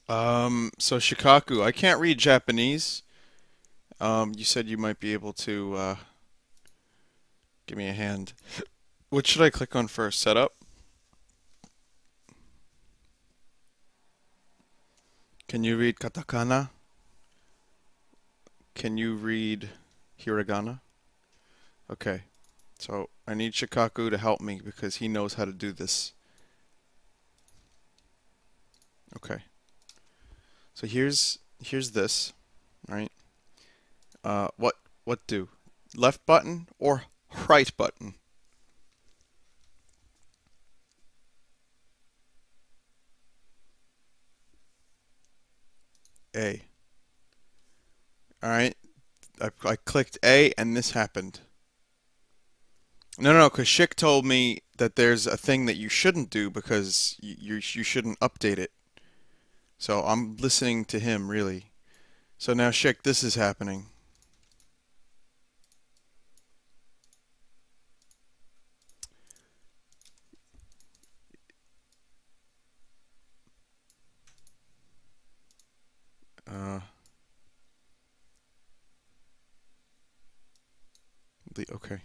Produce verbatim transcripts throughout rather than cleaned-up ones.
Um, so Shikaku, I can't read Japanese. Um, you said you might be able to uh, give me a hand. What should I click on first? Setup? Can you read katakana? Can you read hiragana? Okay, so I need Shikaku to help me because he knows how to do this. Okay, so here's here's this, right? Uh, what what do? Left button or right button? A. All right, I, I clicked A and this happened. No, no, no, because Schick told me that there's a thing that you shouldn't do because you, you you shouldn't update it. So I'm listening to him really. So now Schick, this is happening. Uh, the okay.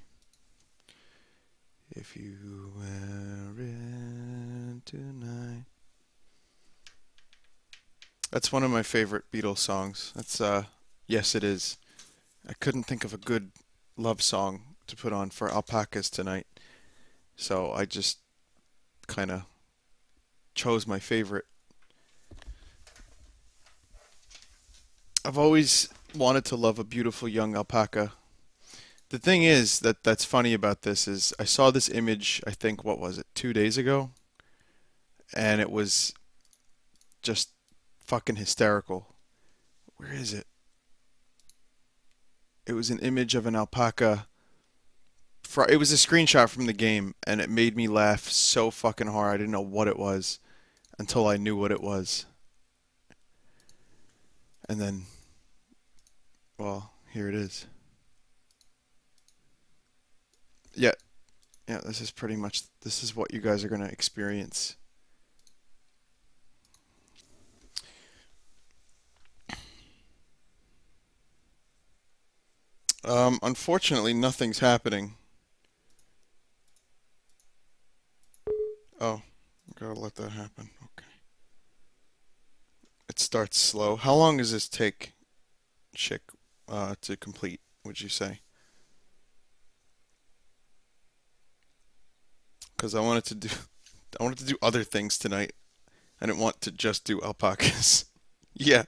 If you wear it tonight. That's one of my favorite Beatles songs. That's uh, yes, it is. I couldn't think of a good love song to put on for alpacas tonight, so I just kind of chose my favorite. I've always wanted to love a beautiful young alpaca. The thing is that that's funny about this is I saw this image, I think, what was it, two days ago? And it was just fucking hysterical. Where is it? It was an image of an alpaca. It was a screenshot from the game, and it made me laugh so fucking hard. I didn't know what it was until I knew what it was. And then, well, here it is. Yeah, yeah, this is pretty much, this is what you guys are going to experience. Um, unfortunately, nothing's happening. Oh, gotta let that happen. Okay. It starts slow. How long does this take, Chick, uh, to complete, would you say? Because I wanted to do, I wanted to do other things tonight. I didn't want to just do alpacas. Yeah,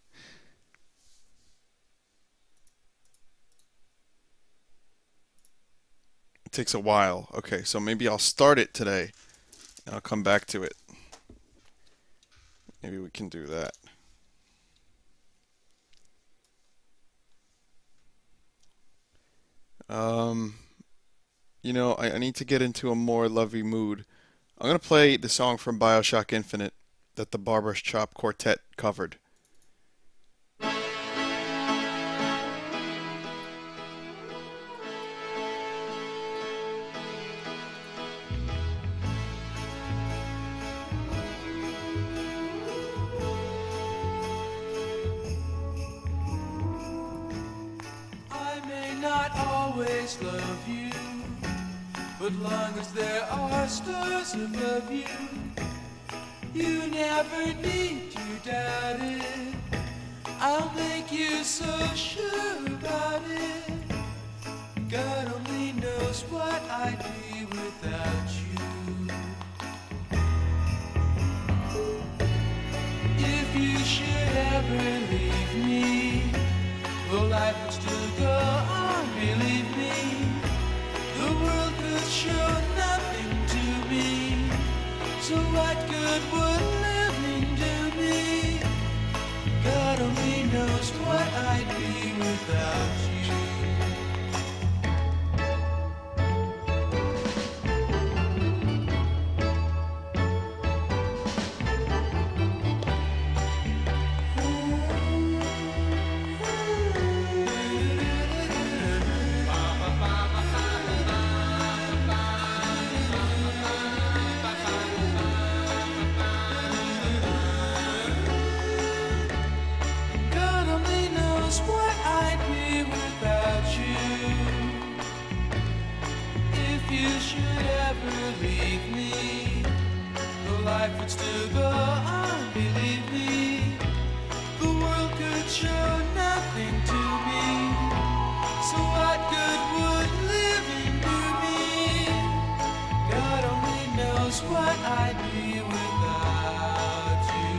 it takes a while. Okay, so maybe I'll start it today. And I'll come back to it. Maybe we can do that. Um, you know, I, I need to get into a more lovey mood. I'm gonna play the song from BioShock Infinite that the Barber's Chop Quartet covered. I may not always love you, but long as there are stars above you, you never need to doubt it. I'll make you so sure about it. God only knows what I'd be without you. If you should ever leave me, well, life would still go on, believe me. The world could show nothing to me, so what good would living do me? God only knows what I'd be without you. efforts to go on, believe me, the world could show nothing to me. So what good would living do me? God only knows what I'd be without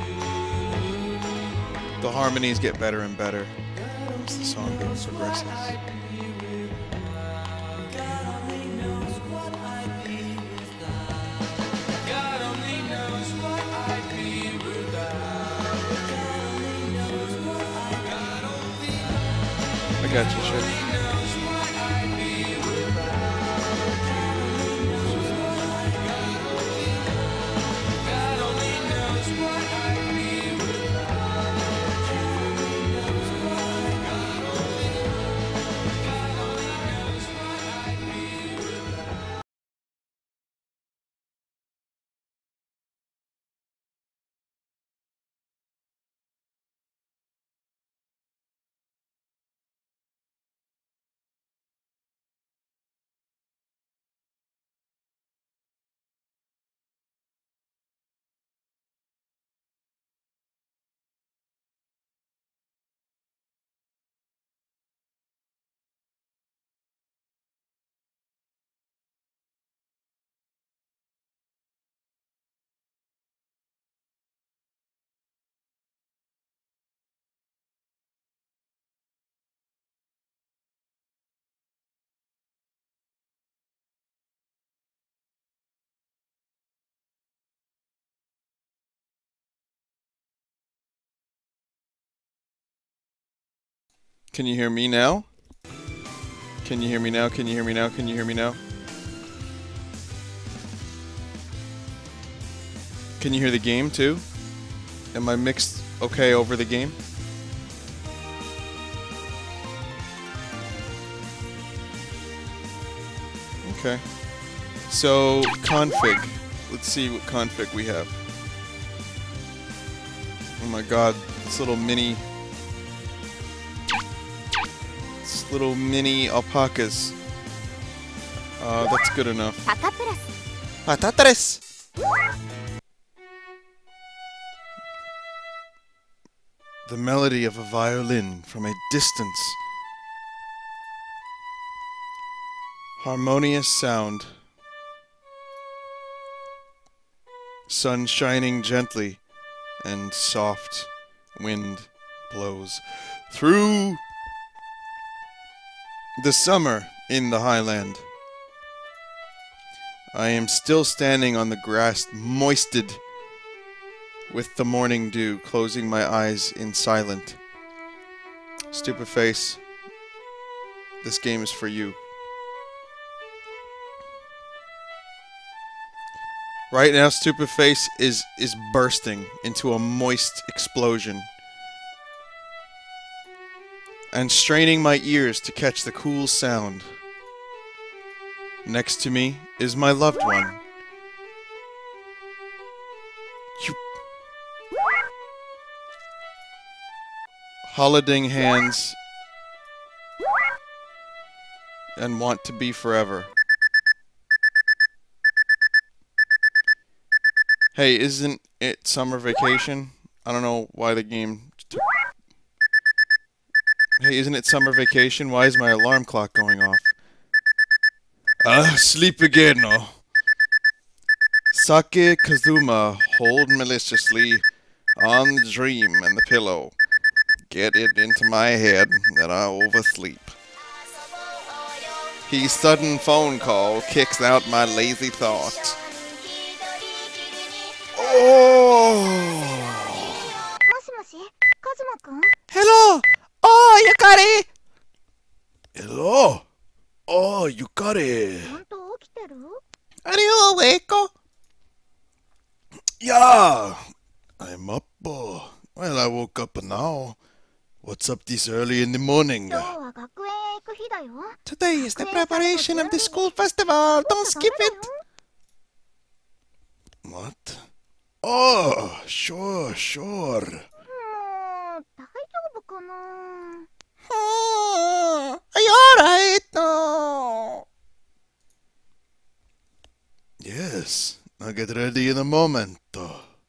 you. The harmonies get better and better God as the only song goes knows what progresses. I'd be without. God only knows what I'd be without. God only knows what I'd be without. God only knows what I'd God only I got you, Chick. knows what I'd be without. God only knows what I'd God only God only knows what I'd be without. God only knows what I'd God only God only knows what I'd be without. Can you hear me now? Can you hear me now? Can you hear me now? Can you hear me now? Can you hear the game too? Am I mixed okay over the game? Okay. So, config. Let's see what config we have. Oh my god, this little mini... This little mini alpacas. Uh, that's good enough. パカプラス Patatres! The melody of a violin from a distance. Harmonious sound. Sun shining gently, and soft wind blows through the summer in the highland. I am still standing on the grass, moisted with the morning dew, closing my eyes in silent. Stupeface, this game is for you. Right now, Stupeface is is bursting into a moist explosion, and straining my ears to catch the cool sound. Next to me is my loved one. You holding hands and want to be forever. Hey, isn't it summer vacation? I don't know why the game took... Hey, isn't it summer vacation? Why is my alarm clock going off? Ah, sleep again, oh. Sake Kazuma, hold maliciously on the dream and the pillow. Get it into my head that I oversleep. His sudden phone call kicks out my lazy thoughts. Oh! もしもしカズマくん Hello! Oh, Yukari! Hello! Oh, Yukari! ちゃんと起きてる Are you awake? Yeah! I'm up. Uh, well, I woke up now. What's up this early in the morning? 今日は学園へ行く日だよ Today is the preparation of the school festival. Don't skip it! What? Oh, sure, sure. もう大丈夫かな Oh, are you alright? No. Yes, I'll get ready in a moment.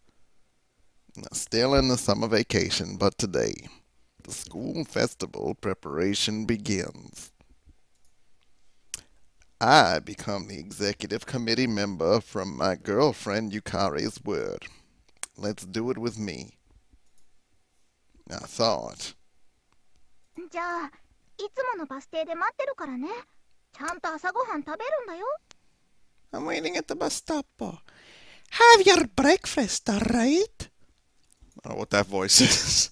Still in the summer vacation, but today, the school festival preparation begins. I become the executive committee member from my girlfriend Yukari's word. Let's do it with me. I thought. じゃあ、いつものバス停で待ってるからね。ちゃんと朝ごはん食べるんだよ。 I'm waiting at the bus stop. Have your breakfast, alright? I don't know what that voice is.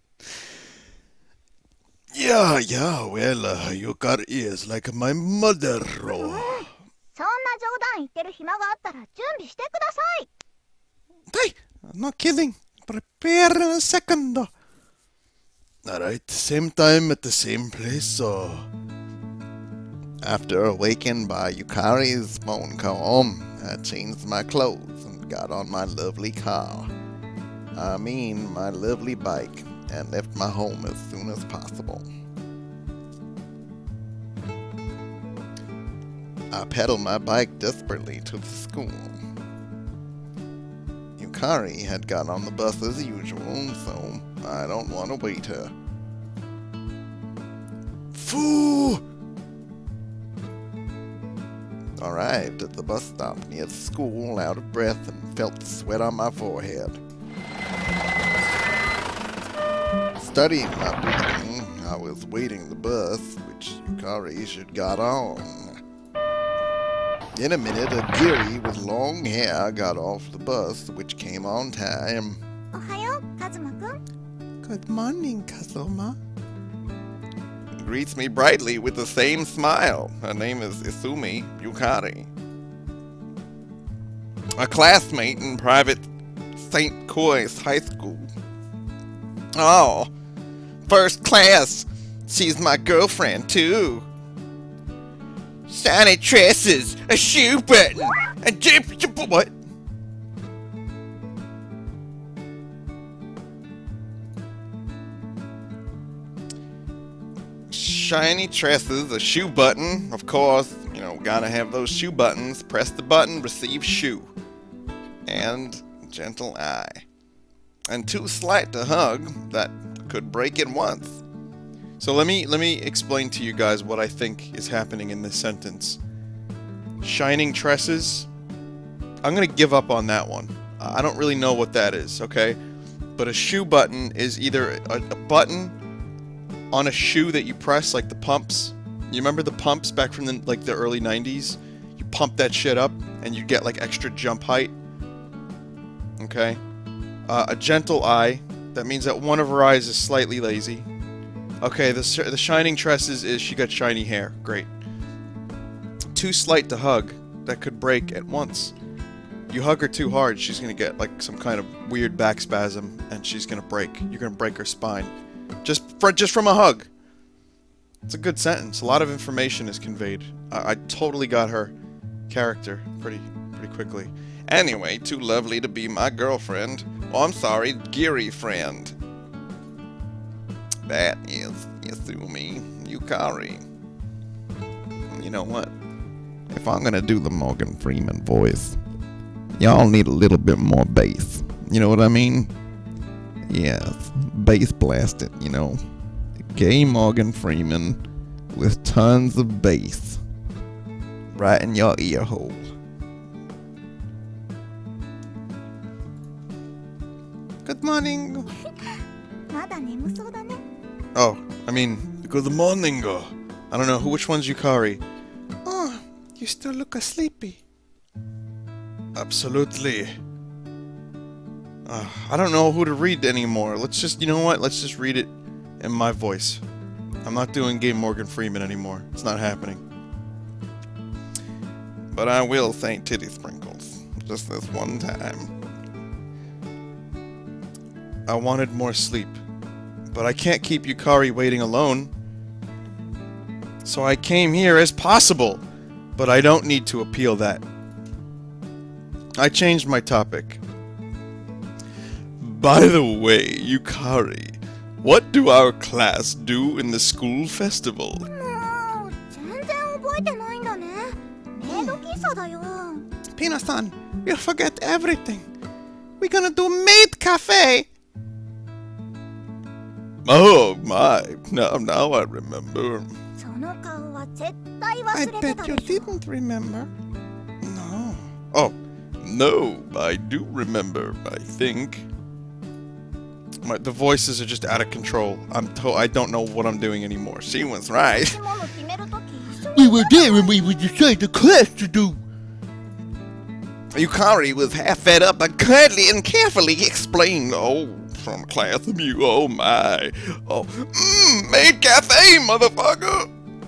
Yeah, yeah, well, uh, Yukari is like my mother. そんな冗談言ってる暇があったら準備してください。 Hey, I'm not kidding. Prepare in a second. Alright, same time at the same place, so... After awakened by Yukari's phone call, I changed my clothes and got on my lovely car. I mean, my lovely bike, and left my home as soon as possible. I pedaled my bike desperately to the school. Yukari had got on the bus as usual, so I don't want to wait her. Foo! Arrived at the bus stop near the school, out of breath, and felt the sweat on my forehead. Studying my breathing, I was waiting the bus, which Yukari should got on. In a minute, a Giri with long hair got off the bus, which came on time. おはよう、カズマくん。 Good morning, Kazuma. Greets me brightly with the same smile. Her name is Isumi Yukari. A classmate in private Saint Croix High School. Oh, first class. She's my girlfriend, too. Shiny tresses, a shoe button, a jip, jip, what? Shiny tresses, a shoe button, of course, you know, gotta have those shoe buttons. Press the button, receive shoe. And gentle eye. And too slight to hug, that could break it once. So let me let me explain to you guys what I think is happening in this sentence. Shining tresses. I'm gonna give up on that one. I don't really know what that is, okay? But a shoe button is either a, a button on a shoe that you press, like the pumps. You remember the pumps back from the, like the early nineties? You pump that shit up and you get like extra jump height. Okay? Uh, a gentle eye. That means that one of her eyes is slightly lazy. Okay, the, the shining tresses is she got shiny hair. Great. Too slight to hug. That could break at once. You hug her too hard, she's gonna get like some kind of weird back spasm and she's gonna break. You're gonna break her spine. Just, for, just from a hug. It's a good sentence. A lot of information is conveyed. I, I totally got her character pretty pretty quickly. Anyway, too lovely to be my girlfriend. Oh, I'm sorry, Giri friend. That is Isumi Yukari. You know what? If I'm gonna do the Morgan Freeman voice, y'all need a little bit more bass. You know what I mean? Yes, bass blasted, you know. Gay Morgan Freeman with tons of bass. Right in your ear hole. Good morning. まだ眠そうだね。 Oh, I mean, good morning. I don't know, who, which one's Yukari? Oh, you still look sleepy. Absolutely. Uh, I don't know who to read anymore. Let's just, you know what? Let's just read it in my voice. I'm not doing Gay Morgan Freeman anymore. It's not happening. But I will say titty sprinkles. Just this one time. I wanted more sleep. But I can't keep Yukari waiting alone. So I came here as possible. But I don't need to appeal that. I changed my topic. By the way, Yukari, what do our class do in the school festival? もう全然覚えてないんだね。メイド喫茶だよ。 Pina-san, you'll forget everything. We're gonna do maid cafe. Oh my! Now, now I remember. その顔は絶対 I 忘れてた bet you でしょ didn't remember. No. Oh, no, I do remember. I think. My, the voices are just out of control. I'm to I don't know what I'm doing anymore. She was right. 持ち物決めるとき一緒に We were there when we would decide the class to do. Yukari was half fed up, but kindly and carefully explained. Oh, from class of you. Oh my. Oh, mmm, maid cafe, motherfucker.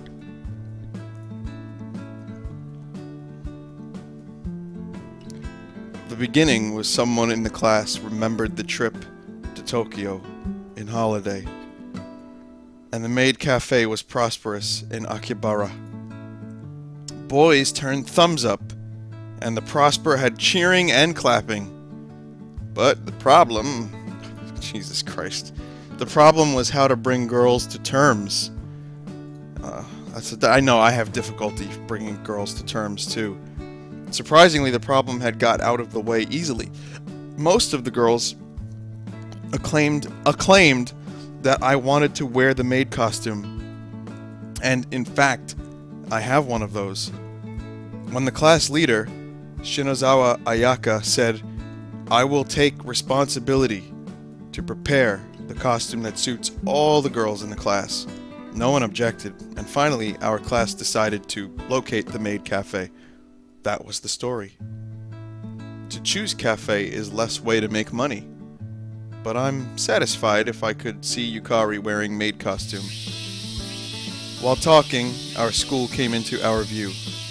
The beginning was someone in the class remembered the trip to Tokyo in holiday, and the maid cafe was prosperous in Akihabara. Boys turned thumbs up, and the prosper had cheering and clapping. But the problem, Jesus Christ, the problem was how to bring girls to terms. Uh, that's a, I know I have difficulty bringing girls to terms too. Surprisingly, the problem had got out of the way easily. Most of the girls acclaimed acclaimed that I wanted to wear the maid costume. And in fact, I have one of those. When the class leader, Shinozawa Ayaka, said, "I will take responsibility to prepare the costume that suits all the girls in the class," no one objected, and finally our class decided to locate the maid cafe. That was the story. To choose cafe is less way to make money, but I'm satisfied if I could see Yukari wearing maid costume. While talking, our school came into our view.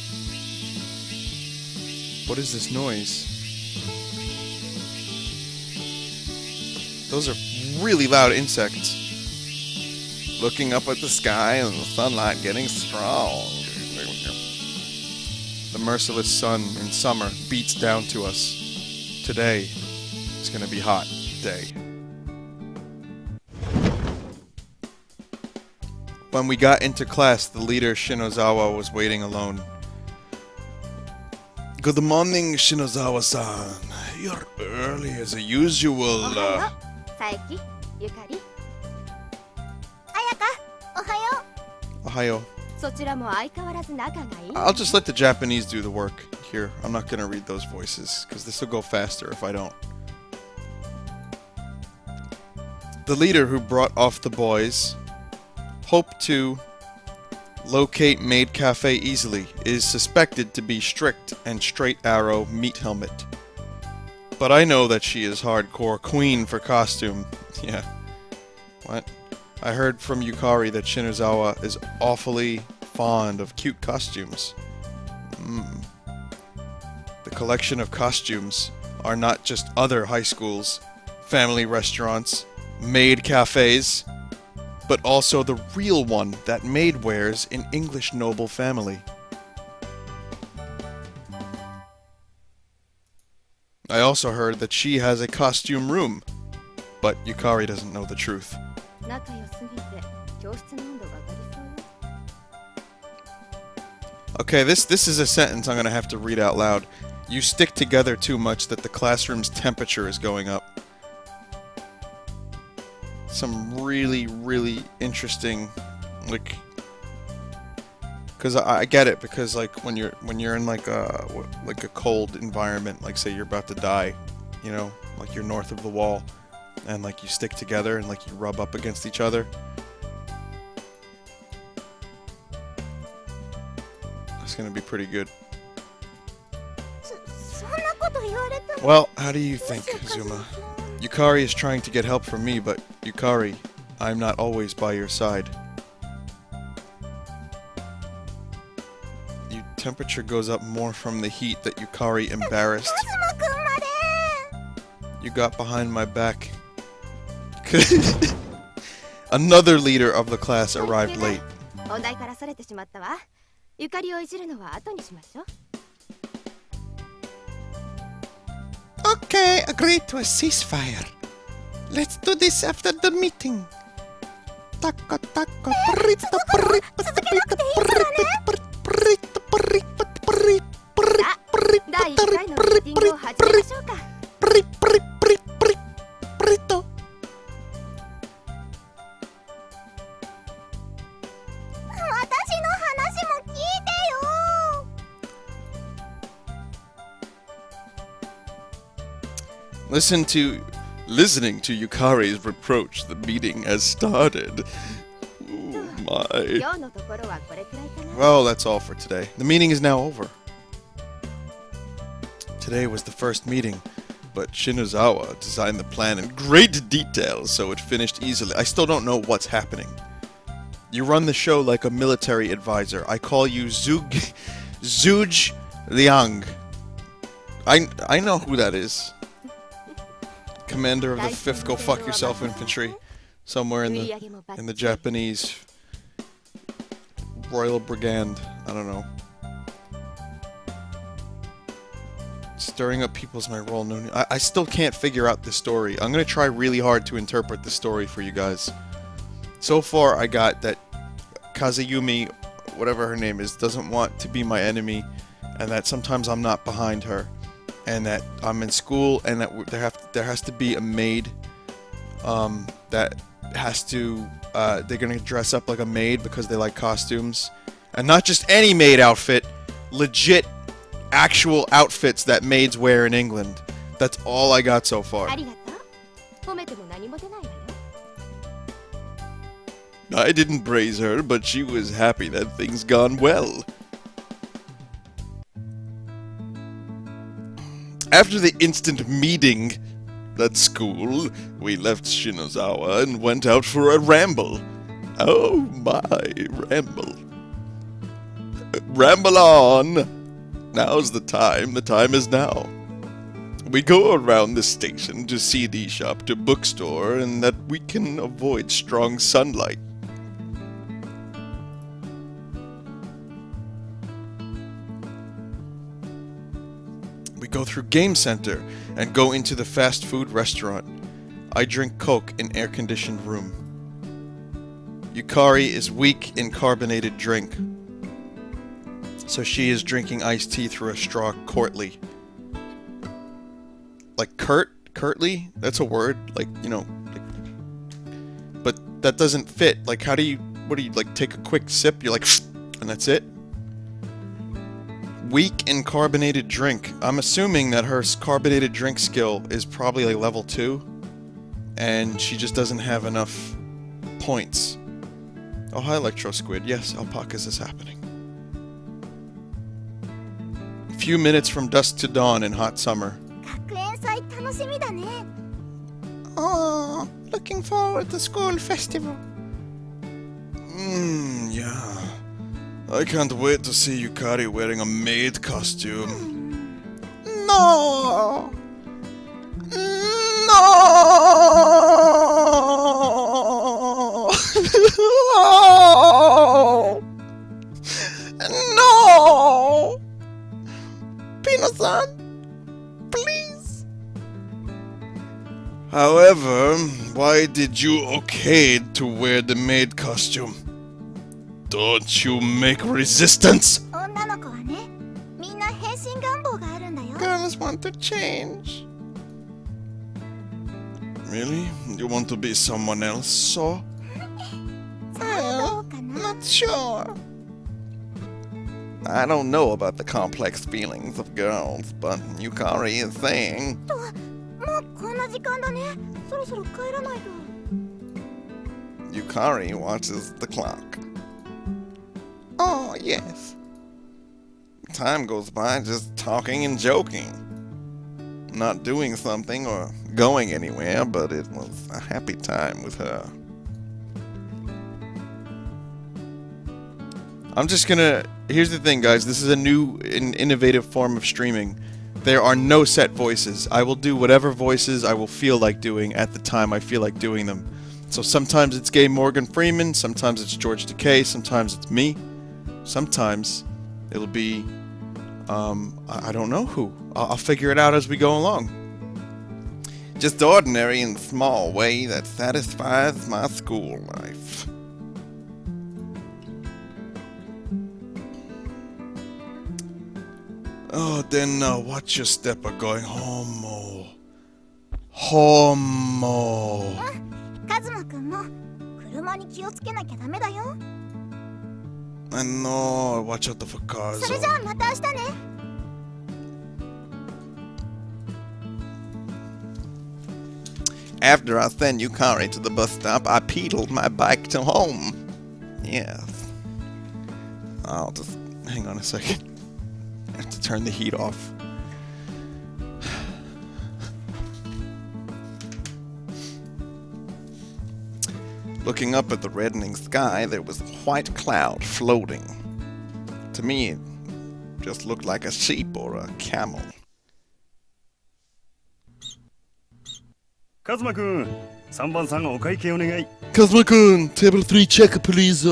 What is this noise? Those are really loud insects. Looking up at the sky and the sunlight getting strong. The merciless sun in summer beats down to us. Today is gonna be hot day. When we got into class, the leader Shinozawa was waiting alone. Good morning, Shinozawa-san. You're early as usual. Uh, 佐伯、ゆかり、彩香、おはよう。 Ohio. そちらも相変わらず仲がいい。 I'll just let the Japanese do the work here. I'm not gonna read those voices, because this will go faster if I don't. The leader who brought off the boys hoped to locate Maid Cafe easily, is suspected to be strict and straight arrow meat helmet. But I know that she is hardcore queen for costume. Yeah. What? I heard from Yukari that Shinozawa is awfully fond of cute costumes. Mm. The collection of costumes are not just other high schools, family restaurants, maid cafes, but also the real one that maid wears in English noble family. I also heard that she has a costume room, but Yukari doesn't know the truth. Okay, this this is a sentence I'm gonna have to read out loud. You stick together too much that the classroom's temperature is going up. Some really, really interesting, like, because I, I get it, because like when you're when you're in like a like a cold environment, like say you're about to die, you know, like you're north of the wall, and like you stick together and like you rub up against each other. It's gonna be pretty good. Well, how do you think, Zuma? Yukari is trying to get help from me, but Yukari, I'm not always by your side. Your temperature goes up more from the heat that Yukari embarrassed. You got behind my back. Another leader of the class arrived late. Okay, agreed to a ceasefire. Let's do this after the meeting. Taco, taco, burrito, burrito, burrito, burrito, burrito, burrito, burrito, burrito, burrito, burrito, burrito, burrito, burrito, Listen to... Listening to Yukari's reproach, the meeting has started. Oh my. Well, that's all for today. The meeting is now over. Today was the first meeting, but Shinozawa designed the plan in great detail, so it finished easily. I still don't know what's happening. You run the show like a military advisor. I call you Zug... Zuj Liang. I, I know who that is. Commander of the fifth Go Fuck Yourself Infantry. Somewhere in the in the Japanese Royal Brigade. I don't know. Stirring up people's my role. No, I, I still can't figure out the story. I'm gonna try really hard to interpret the story for you guys. So far, I got that Kazuyumi, whatever her name is, doesn't want to be my enemy, and that sometimes I'm not behind her, and that I'm in school, and that there have there has to be a maid um, that has to. Uh, they're gonna dress up like a maid because they like costumes, and not just any maid outfit, legit, actual outfits that maids wear in England. That's all I got so far. I didn't praise her, but she was happy that things gone well. After the instant meeting at school, we left Shinozawa and went out for a ramble. Oh my, ramble. Ramble on! Now's the time, the time is now. We go around the station to C D shop to bookstore, and that we can avoid strong sunlight. We go through Game Center and go into the fast food restaurant. I drink Coke in air-conditioned room. Yukari is weak in carbonated drink, so she is drinking iced tea through a straw courtly. Like curt? Curtly? That's a word? Like, you know, like, but that doesn't fit. Like, how do you, what do you, like, take a quick sip? You're like, and that's it? Weak in carbonated drink. I'm assuming that her carbonated drink skill is probably like level two, and she just doesn't have enough points. Oh, hi, Electro Squid. Yes, Alpacas is happening. A few minutes from dusk to dawn in hot summer. Oh, looking forward to school festival. Mmm, yeah. I can't wait to see Yukari wearing a maid costume. No! No! No! Pino-san, please. However, why did you okay to wear the maid costume? Don't you make resistance? Girls want to change. Really? You want to be someone else, so? Well, not sure. I don't know about the complex feelings of girls, but Yukari is saying... Yukari watches the clock. Oh, yes. Time goes by just talking and joking. Not doing something or going anywhere, but it was a happy time with her. I'm just gonna... Here's the thing, guys. This is a new and innovative form of streaming. There are no set voices. I will do whatever voices I will feel like doing at the time I feel like doing them. So sometimes it's Gay Morgan Freeman, sometimes it's George Takei, sometimes it's me. Sometimes it'll be, um, I, I don't know who. I'll, I'll figure it out as we go along. Just ordinary and small way that satisfies my school life. Oh, then uh, watch your step are going homo. Homo. I know, watch out for cars. After I sent Yukari to the bus stop, I pedaled my bike to home. Yes. I'll just... hang on a second. I have to turn the heat off. Looking up at the reddening sky, there was a white cloud floating. To me, it just looked like a sheep or a camel. Kazuma-kun, three番さんお会計お願い。 Kazuma-kun, table three check, please.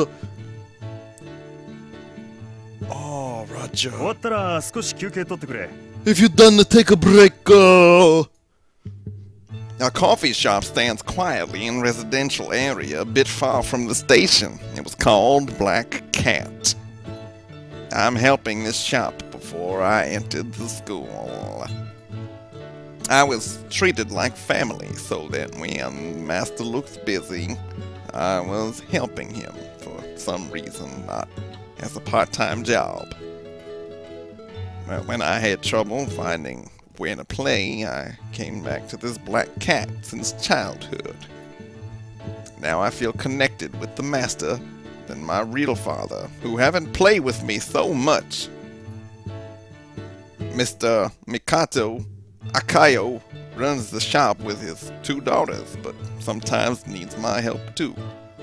Oh, Roger. 終わったら少し休憩取ってくれ。 If you're done, take a break. Uh... A coffee shop stands quietly in a residential area a bit far from the station. It was called Black Cat. I'm helping this shop before I entered the school. I was treated like family, so that when Master looks busy, I was helping him for some reason, not as a part-time job. But when I had trouble finding where to play, I came back to this Black Cat since childhood. Now I feel connected with the Master than my real father, who haven't played with me so much. Mister Mikato Akayo runs the shop with his two daughters, but sometimes needs my help too.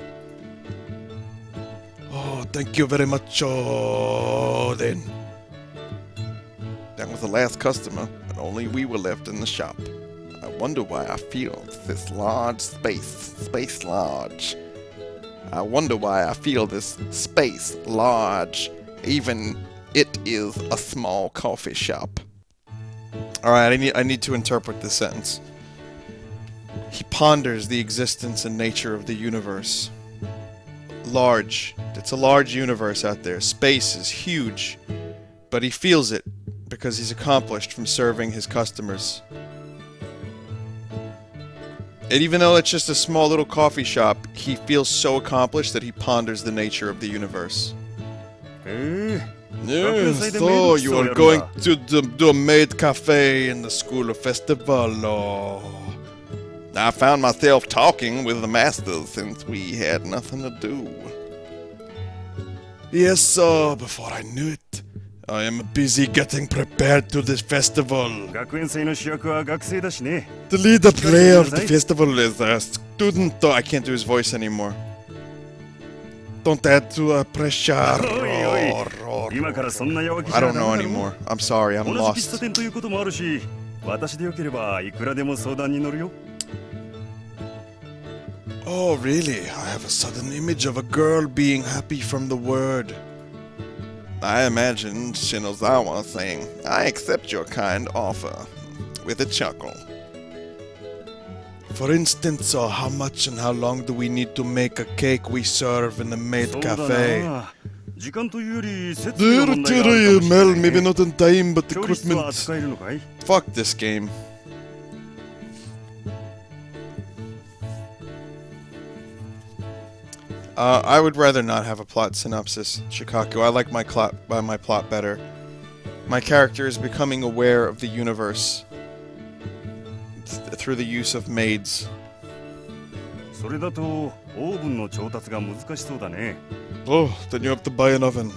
Oh, thank you very much, oh, then. That was the last customer, and only we were left in the shop. I wonder why I feel this large space, space large. I wonder why I feel this space large, even it is a small coffee shop. Alright, I need, I need to interpret this sentence. He ponders the existence and nature of the universe. Large. It's a large universe out there. Space is huge. But he feels it because he's accomplished from serving his customers. And even though it's just a small little coffee shop, he feels so accomplished that he ponders the nature of the universe. Eh? Yes, so you are going to the, the maid cafe in the school festival. Oh. I found myself talking with the masters since we had nothing to do. Yes, sir, before I knew it, I am busy getting prepared to this festival. 学園祭の主役は学生だしね。 The leader player of the festival is a student. Oh, I can't do his voice anymore. Don't add to uh, pressure. Oi, oi. 今からそんな弱気じゃ I ダ don't メ know だろ。 anymore. I'm sorry, I'm 同じ喫茶 lost. 店ということもあるし、私でよければいくらでも相談に乗るよ。 Oh, really? I have a sudden image of a girl being happy from the word. I imagined Shinozawa saying, I accept your kind offer, with a chuckle. For instance, uh, how much and how long do we need to make a cake we serve in the maid そうだ cafe? な。時間というより設備の Dear, 問題があ dear, るかもしれ Mel, ない maybe ね。 not in time, but 調理室は equipment. 扱えるのかい？ Fuck this game. Uh, I would rather not have a plot synopsis, Shikaku. I like my plot, uh, my plot better. My character is becoming aware of the universe th through the use of maids. それだとオーブンの調達が難しそうだね。 Oh, then you have to buy an oven.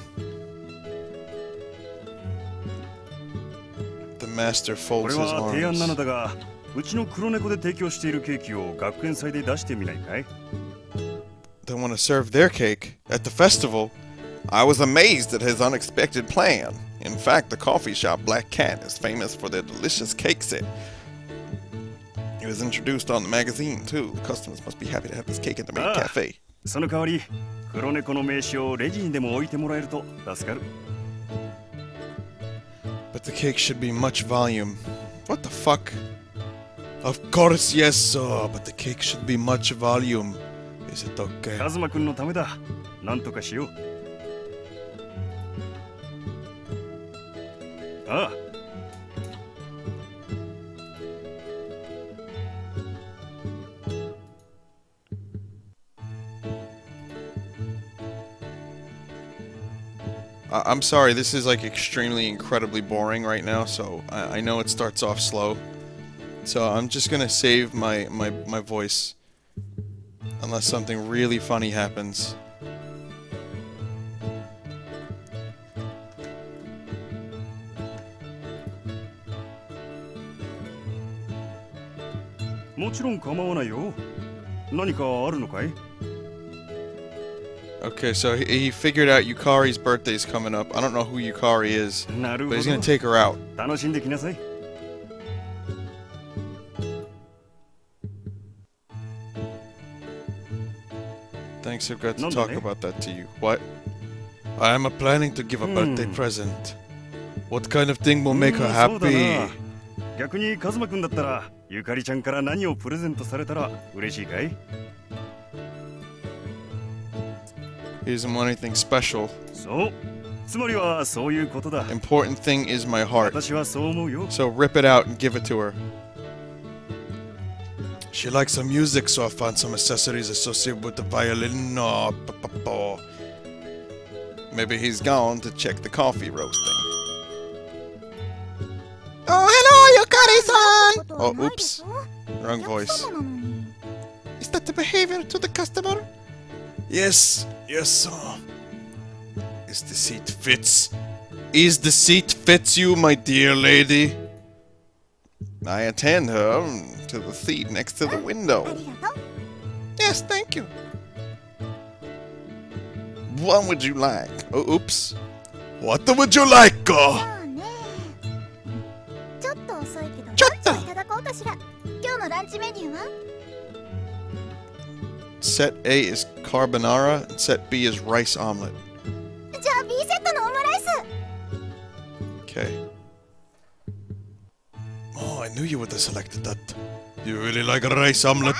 The master こ folds れ his は提案なの arms. だが、うちの黒猫で提供しているケーキを学園祭で出してみないかい？ They want to serve their cake at the festival. I was amazed at his unexpected plan. In fact, the coffee shop Black Cat is famous for their delicious cake set. It was introduced on the magazine, too. The customers must be happy to have this cake in the main Ah. cafe. その代わり、黒猫の名刺をレジにでも置いてもらえると助かる。 But the cake should be much volume. What the fuck? Of course, yes, sir, but the cake should be much volume. Is it okay? カズマくんのためだ。なんとかしよう。ああ。 I I'm sorry, this is like extremely incredibly boring right now, so I, I know it starts off slow. So I'm just gonna save my, my, my voice. Unless something really funny happens. Okay, so he, he figured out Yukari's birthday's coming up. I don't know who Yukari is, but he's gonna take her out. Thanks, I've got to talk about that to you. What? I am planning to give a birthday present. What kind of thing will make her happy? 逆にカズマくんだったらゆかりちゃんから何をプレゼントされたら嬉しいかい? He doesn't want anything special. そう。つまりはそういうことだ。 Important thing is my heart. 私はそう思うよ。 So rip it out and give it to her. She likes some music, so I found some accessories associated with the violin. Oh, maybe he's gone to check the coffee roasting. Oh, hello, Yukari-san! Oh, oops. Wrong voice. Is that the behavior to the customer? Yes, yes, sir. Is the seat fits? Is the seat fits you, my dear lady? I attend her to the seat next to the window. Yes, thank you. What would you like? Oh, oops. What would you like, go? Set A is carbonara, and set B is rice omelet. Okay. Oh, I knew you would have selected that. You really like rice omelet?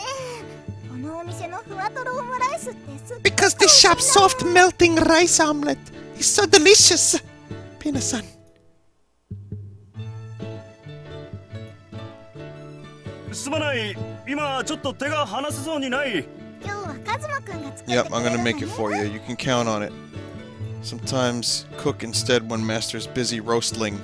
Because this shop's soft melting rice omelet is so delicious. Pina-san. Yep, I'm gonna make it for you. You can count on it. Sometimes cook instead when master's busy roastling.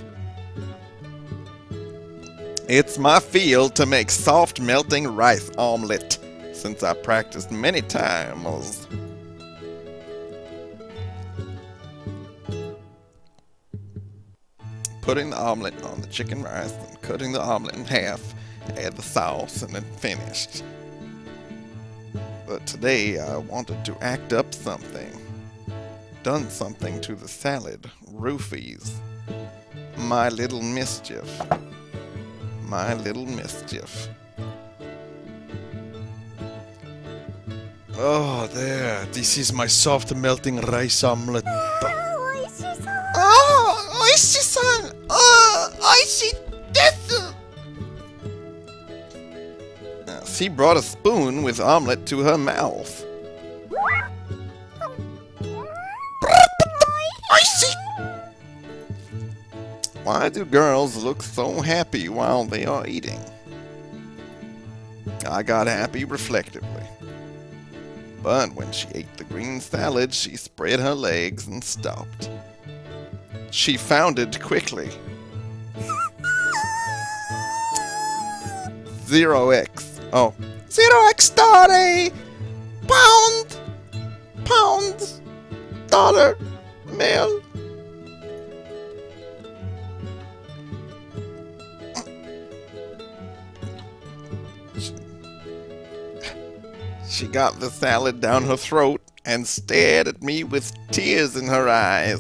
It's my field to make soft melting rice omelet, since I practiced many times. Putting the omelet on the chicken rice and cutting the omelet in half, add the sauce, and then finished. But today I wanted to act up something. Done something to the salad. Roofies. My little mischief. My little mischief. Oh, there. This is my soft melting rice omelet. Oh, oishi-san! Oh, oishi desu! She brought a spoon with omelet to her mouth. Why do girls look so happy while they are eating? I got happy reflectively. But when she ate the green salad, she spread her legs and stopped. She found it quickly. Zero X. Oh. Zero X story! Pound! Pound! Dollar! Mail! She got the salad down her throat and stared at me with tears in her eyes.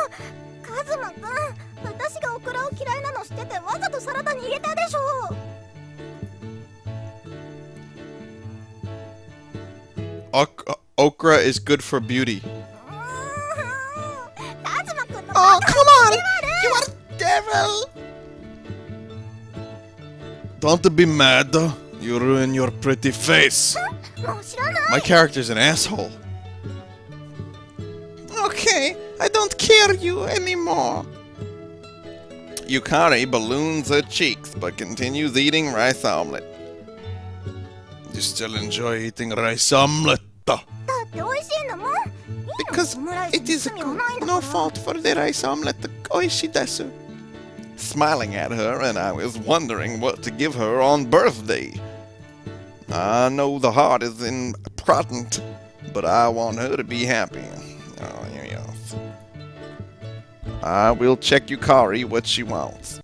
Ok okra is good for beauty. Oh, come on! You are a devil! Don't be mad. You ruin your pretty face. My character's an asshole. Okay, I don't care you anymore. Yukari balloons her cheeks but continues eating rice omelet. You still enjoy eating rice omelet? Because it is good. No fault for the rice omelet. Oishi desu. smiling at her, and I was wondering what to give her on birthday. I know the heart is important, but I want her to be happy. Oh, yes. I will check Yukari what she wants.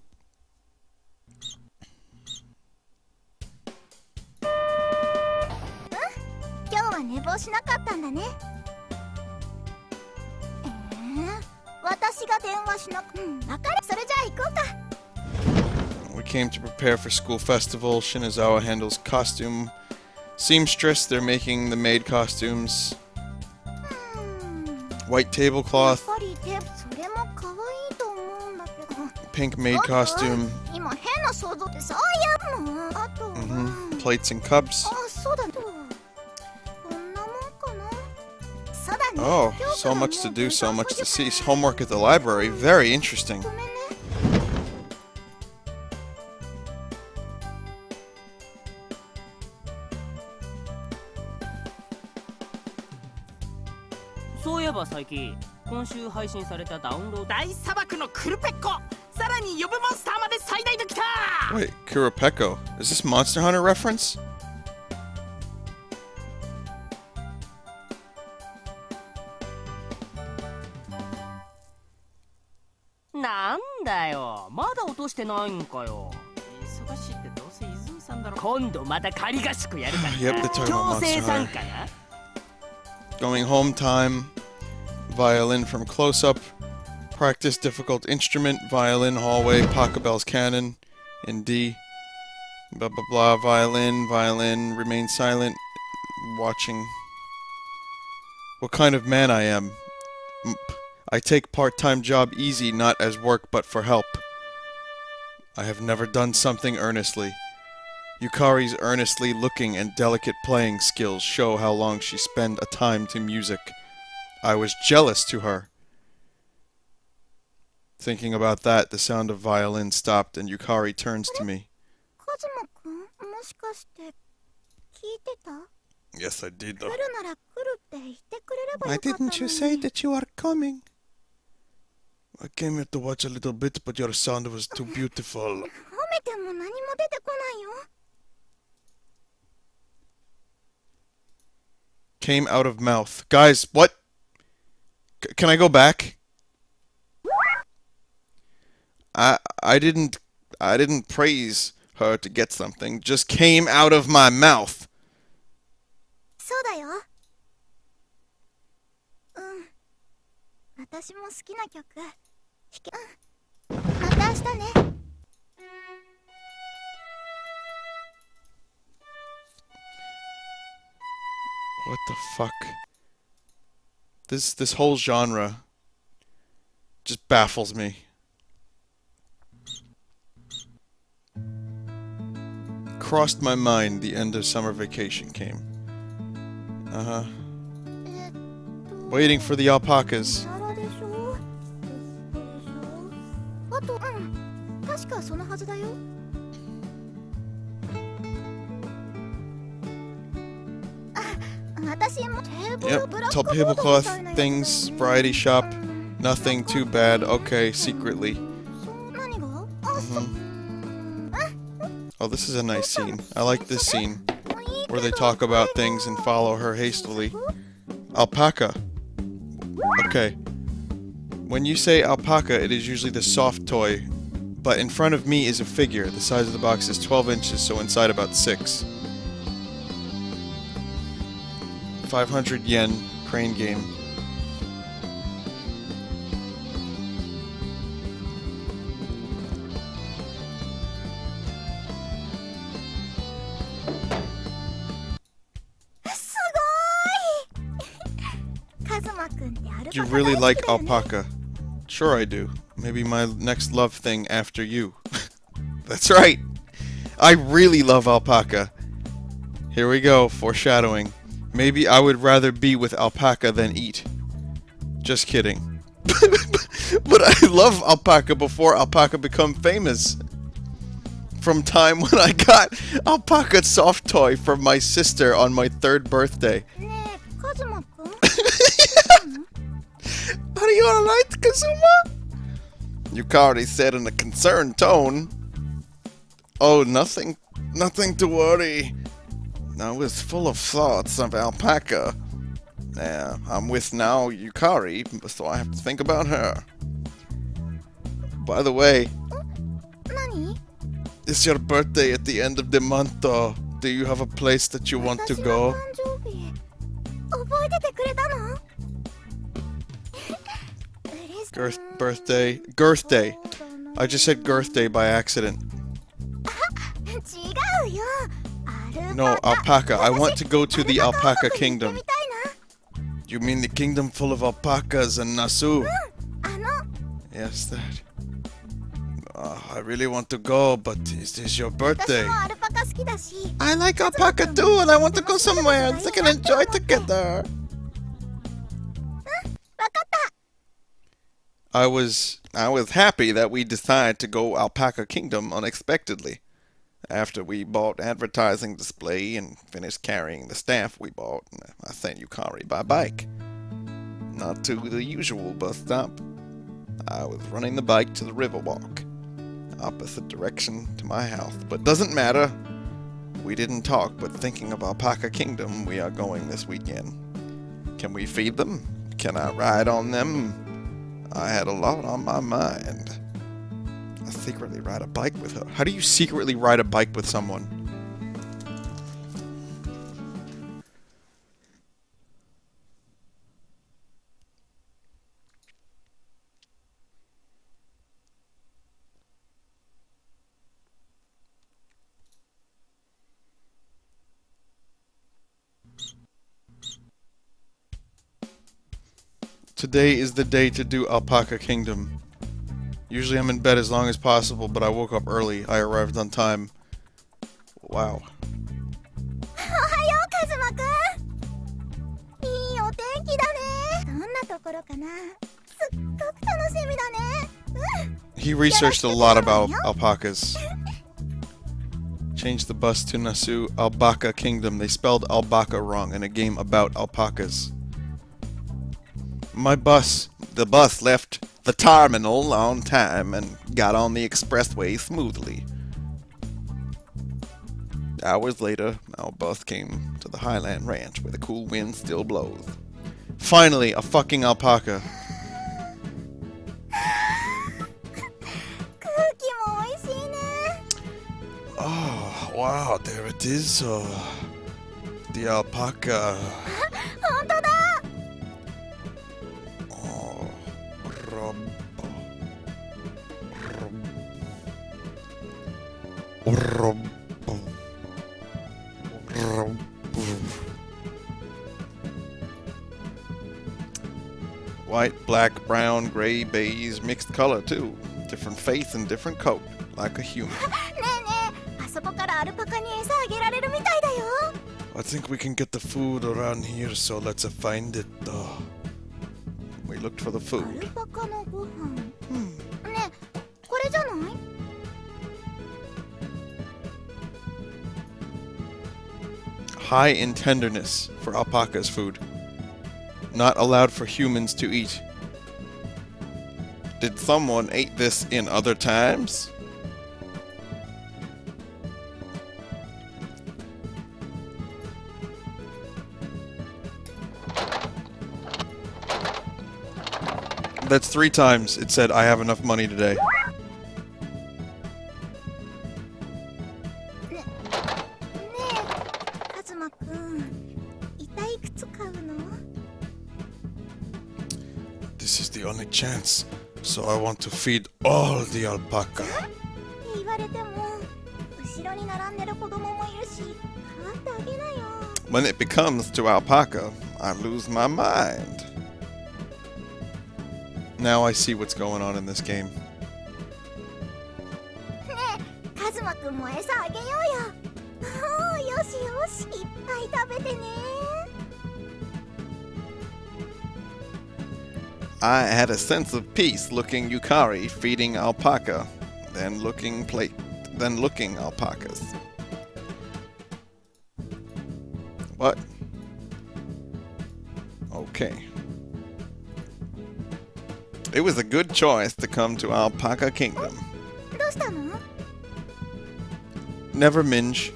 今日は寝坊しなかったんだね。えー、私が電話しなく、うん、わかる。それじゃあ行こうか。 We came to prepare for school festival. Shinazawa handles costume seamstress. They're making the maid costumes. White tablecloth. Pink maid costume. Mm-hmm. Plates and cups. Oh, so much to do, so much to see. Homework at the library. Very interesting. Wait, Kurapeko. Is this Monster Hunter reference? Yep, they're talking about Monster Hunter. Going home time. Violin from close-up. Practice difficult instrument. Violin, hallway, Pachelbel's cannon. In D. Blah blah blah. Violin, violin. Remain silent. Watching. What kind of man I am. I take part-time job easy, not as work, but for help. I have never done something earnestly. Yukari's earnestly looking and delicate playing skills show how long she spent a time to music. I was jealous to her. Thinking about that, the sound of violin stopped and Yukari turns to me. Yes, I did though. Why didn't you say that you are coming? I came here to watch a little bit, but your sound was too beautiful. Came out of mouth. Guys, what? C can I go back? I I didn't I didn't praise her to get something. Just came out of my mouth. What the fuck? This this whole genre just baffles me. Crossed my mind the end of summer vacation came. Uh-huh. Waiting for the alpacas. Yep, top tablecloth things, variety shop, nothing too bad. Okay, secretly. Mm-hmm. Oh, this is a nice scene. I like this scene where they talk about things and follow her hastily. Alpaca. Okay. When you say alpaca, it is usually the soft toy, but in front of me is a figure. The size of the box is twelve inches, so inside about six. five hundred yen, crane game. You really like alpaca. Sure I do. Maybe my next love thing after you. That's right. I really love alpaca. Here we go, foreshadowing. Maybe I would rather be with alpaca than eat. Just kidding. But I love alpaca before alpaca become famous. From time when I got alpaca soft toy from my sister on my third birthday. Are you alright, Kazuma? Yukari said in a concerned tone. Oh, nothing, nothing to worry. I was full of thoughts of Alpaca. Yeah, I'm with now Yukari, so I have to think about her. By the way, 何 it's your birthday at the end of the month, though. Do you have a place that you want to 私の go? 誕生日覚えててくれたの Girth birthday. Girth day. I just said girth day by accident. 違うよ No, alpaca. I want to go to the alpaca アルパカ王国に行って kingdom. みたい You mean the kingdom full of alpacas and Nasu? なあの Yes, that. Uh, I really want to go, but is this your 私 birthday? もアルパカ好きだし I like alpaca too, and I want to go somewhere and they can enjoy together. わかった I was I was happy that we decided to go Alpaca Kingdom unexpectedly. After we bought advertising display and finished carrying the staff we bought, I sent Yukari by bike. Not to the usual bus stop. I was running the bike to the Riverwalk, opposite direction to my house, but doesn't matter. We didn't talk, but thinking of Alpaca Kingdom, we are going this weekend. Can we feed them? Can I ride on them? I had a lot on my mind. I secretly ride a bike with her. How do you secretly ride a bike with someone? Today is the day to do Alpaca Kingdom. Usually I'm in bed as long as possible, but I woke up early. I arrived on time. Wow. おはようカズマくんいいお天気だねどんなところかなすっごく楽しみだねうん He researched a lot about alpacas. Changed the bus to Nasu Albaca Kingdom. They spelled Albaca wrong in a game about alpacas. My bus, the bus left the terminal on time and got on the expressway smoothly. Hours later, our bus came to the Highland Ranch where the cool wind still blows. Finally, a fucking alpaca. 空気も美味しいね Oh, wow, there it is. Uh, the alpaca. 本当だ Oh, rub. Rub. Rub. White, black, brown, gray, beige, mixed color too. Different face and different coat, like a human. ねえねえあそこからアルパカに餌あげられるみたいだよ I think we can get the food around here, so let's find it. Uh, we looked for the ア food. ルパカのご飯ねえこれじゃない High in tenderness for alpaca's food. Not allowed for humans to eat. Did someone eat this in other times? That's three times it said I have enough money today. ねねえカズマくん一体いくつ買うの This is the only chance, so I want to feed all the alpaca. って言われても後ろに並んでる子供もいるし代わってあげなよ When it becomes to alpaca, I lose my mind. Now I see what's going on in this game. ねえカズマくんも餌あげようよおーよしよしいっぱい食べてね I had a sense of peace looking Yukari feeding alpaca, then looking plate, then looking alpacas. What? Okay. It was a good choice to come to Alpaca Kingdom. どうしたの？ Never minge.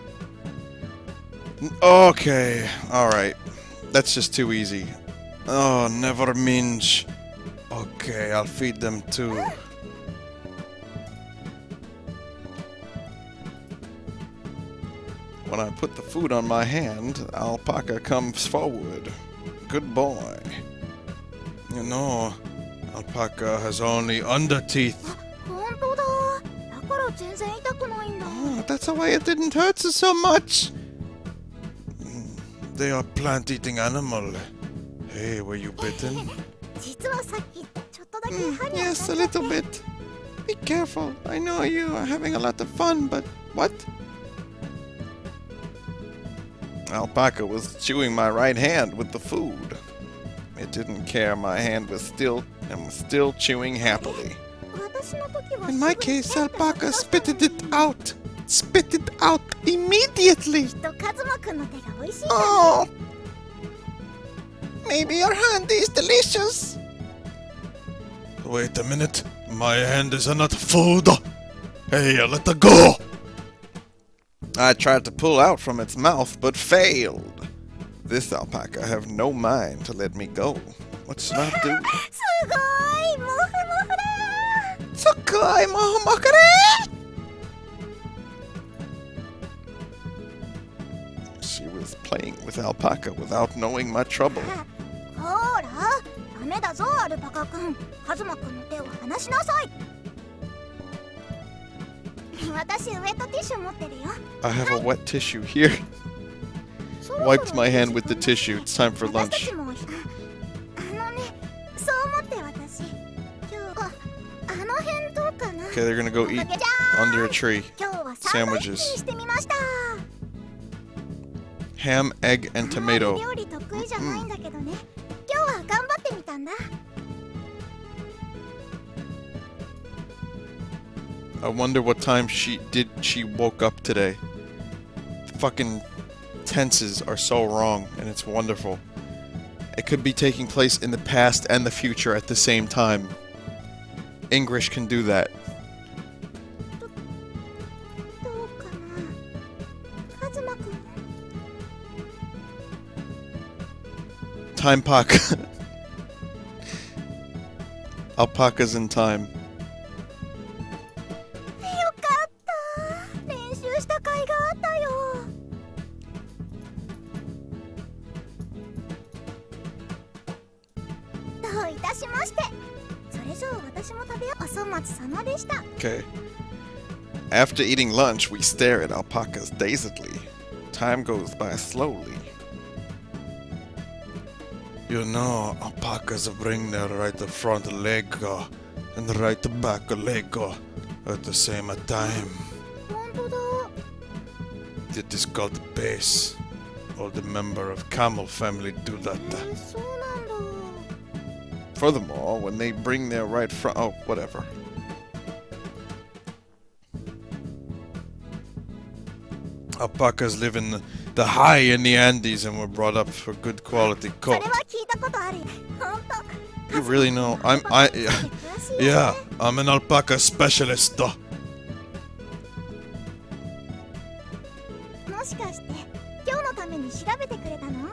N- Okay, alright. That's just too easy. Oh, never minge. Okay, I'll feed them too. When I put the food on my hand, Alpaca comes forward. Good boy. You know, Alpaca has only under teeth. 本当だ。だから全然痛くないんだ。 Oh, that's why it didn't hurt so much. Mm, They are plant-eating animal. Hey, were you bitten? 実はさっきちょっとだけ歯 Mm, に当たっ yes, ちゃ a って little bit. Be careful. I know you are having a lot of fun, but what? Alpaca was chewing my right hand with the food. It didn't care my hand was still and was still chewing happily. 私の時は In my case, Alpaca spitted it out. Spit it out immediately. きっとカズマくんの手が美味しいんだね。 Oh, maybe your hand is delicious. Wait a minute. My hand is not food. Hey, let it go. I tried to pull out from its mouth, but failed. This alpaca have no mind to let me go. What should I do? すごいモフモフだ。 Sakai Mohomakare! She was playing with alpaca without knowing my trouble. ほら、ダメだぞアルパカくん。カズマくんの手を離しなさい。私ウェットティッシュ持ってるよ。 I have a wet tissue here. そろそろ Wiped my hand with the tissue. It's time for 私た lunch. ちもあのね、そう思って私今日ああの辺どうかな。 Okay, they're gonna go お eat かげじゃーん under a tree. 今日はサンドイッチ sandwiches. にしてみました。 Ham, egg, and あんまり tomato. 料理得意じゃないんだけどね。今日は頑張ってみたんだ。 I wonder what time she did she woke up today. Fucking tenses are so wrong, and it's wonderful. It could be taking place in the past and the future at the same time. English can do that. どうかな。カズマくん。 Time Paca. Alpacas in time. よかった。練習した甲斐があったよ。どういたしまして。それじゃあ私も食べよう。お粗末様でした。 Okay. After eating lunch, we stare at alpacas dazedly. Time goes by slowly. You know, alpacas bring their right front leg uh, and right back leg uh, at the same time. 本当だ。 It is called base. All the member of camel family do that. えー、そうなんだ。 Furthermore, when they bring their right front... Oh, whatever. Alpacas live in the, the high in the Andes and were brought up for good quality それ coat. は聞いたことある。本当。 You really know? I'm... I... 詳しいね Yeah, I'm an alpaca specialist. もしかして今日のために調べてくれたの？ん？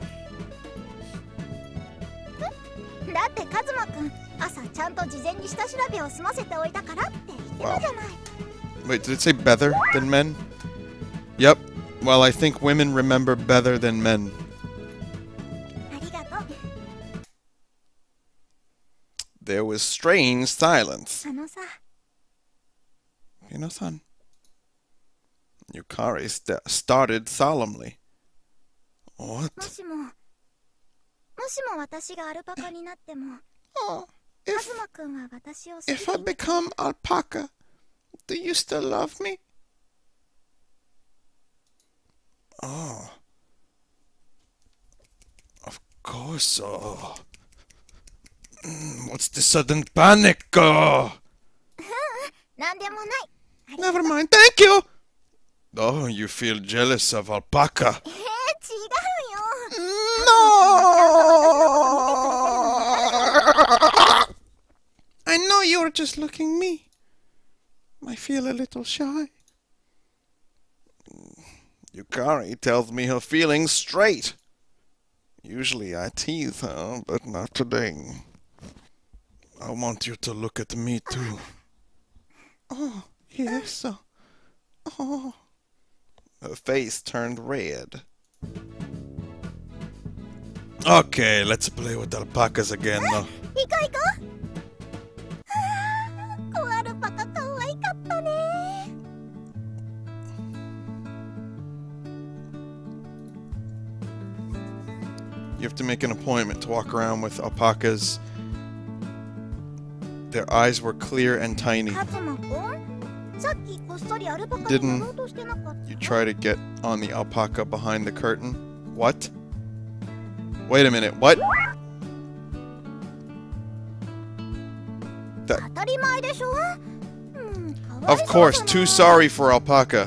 だってカズマくん朝ちゃんと事前に下調べを済ませておいたからって言ってたじゃない。 Wait, did it say better than men? Yep. Well, I think women remember better than men. ありがとう。 There was strange silence. あのさ、 Hino-san. Yukari st started solemnly. What? もしももしも私がアルパカになっても Oh, カ if ズマくんは私を好き if I become alpaca, do you still love me? Oh. Of course so. Mm, What's the sudden panic? Oh, なんでもない。あり never mind. Thank you. Oh, you feel jealous of alpaca. えー、違うよ。 No. you're just looking me. I feel a little shy. Yukari tells me her feelings straight. Usually I tease her, but not today. I want you to look at me too. Oh, yes. uh, Oh. Her face turned red. Okay, let's play with alpacas again. Uh, 行こう行こう。はあ、コアルパカ可愛かったね。 You have to make an appointment to walk around with alpacas. Their eyes were clear and tiny. カズマくん、さっきこっそりアルパカに乗ろうとしてなかった？ You try to get on the alpaca behind the curtain. What? Wait a minute, what? 当たり前でしょ。うん、かわい Of そうだ course, な。 too sorry for alpaca.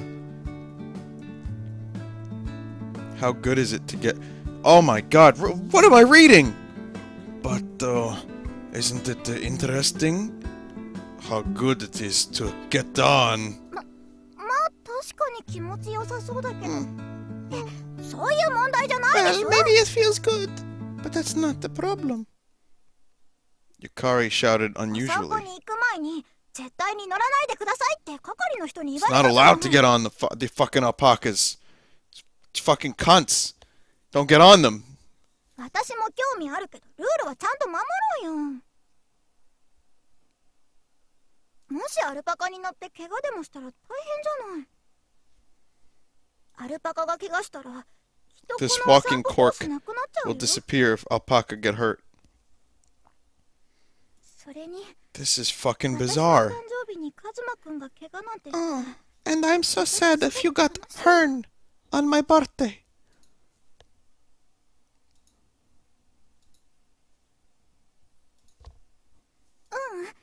How good is it to get... Oh my god, r- what am I reading? But, uh, isn't it uh, interesting? How good it is to get on. まあ確かに気持ちよさそうだけど、え、そういう問題じゃないでし Well, ょ。 maybe it feels good, but that's not the problem. Yukari shouted 散歩 unusually. に行く前に絶対に乗らないでくださいって係の人に言 It's われ not た allowed to get on the fu- the fucking alpacas. It's fucking cunts. Don't get on them. 私も興味あるけどルールはちゃんと守ろうよ。もしアルパカに乗って怪我でもしたら大変じゃない。アルパカが怪我したらきっとこ This の walking 散歩コー cork スなくなっちゃう will よ。 disappear if alpaca get hurt. それに This is fucking 私の bizarre. 誕生日にカズマくんが怪我なんて Oh, and I'm so sad if you got hurt on my birthday. うん、もういいよ。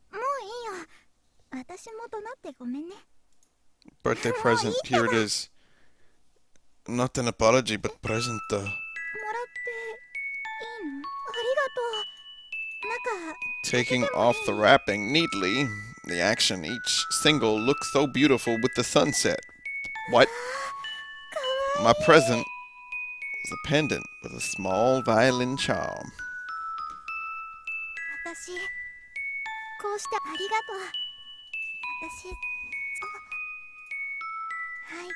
私も怒鳴ってごめんね。 Birthday present. Here it is. Not an apology, but present. Uh, もらっていいの？ありがとう。なんか taking off the wrapping neatly. The action, each single looks so beautiful with the sunset. What? かわいい。 My present was a pendant with a small violin charm. 私こうしてありがとう。私あはい。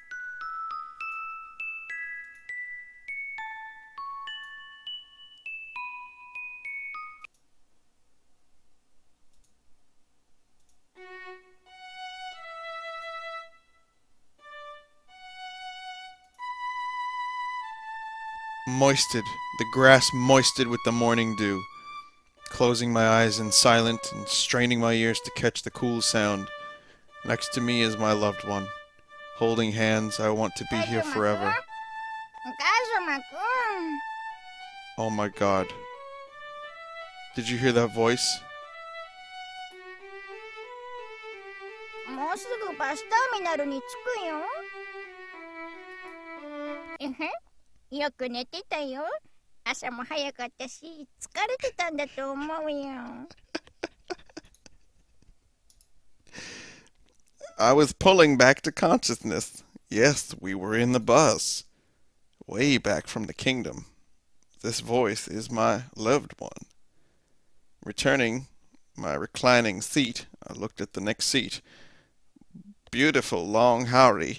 Moisted, the grass moisted with the morning dew. Closing my eyes in silent and straining my ears to catch the cool sound. Next to me is my loved one. Holding hands, I want to be here forever. カズマくん。 Oh my god. Did you hear that voice? もうすぐバスターミナルに着くよ。えへん、よく寝てたよ。朝も早かったし、疲れてたんだと思うよ。 I was pulling back to consciousness. Yes, we were in the bus. Way back from the kingdom. This voice is my loved one. Returning my reclining seat, I looked at the next seat. Beautiful long Haori.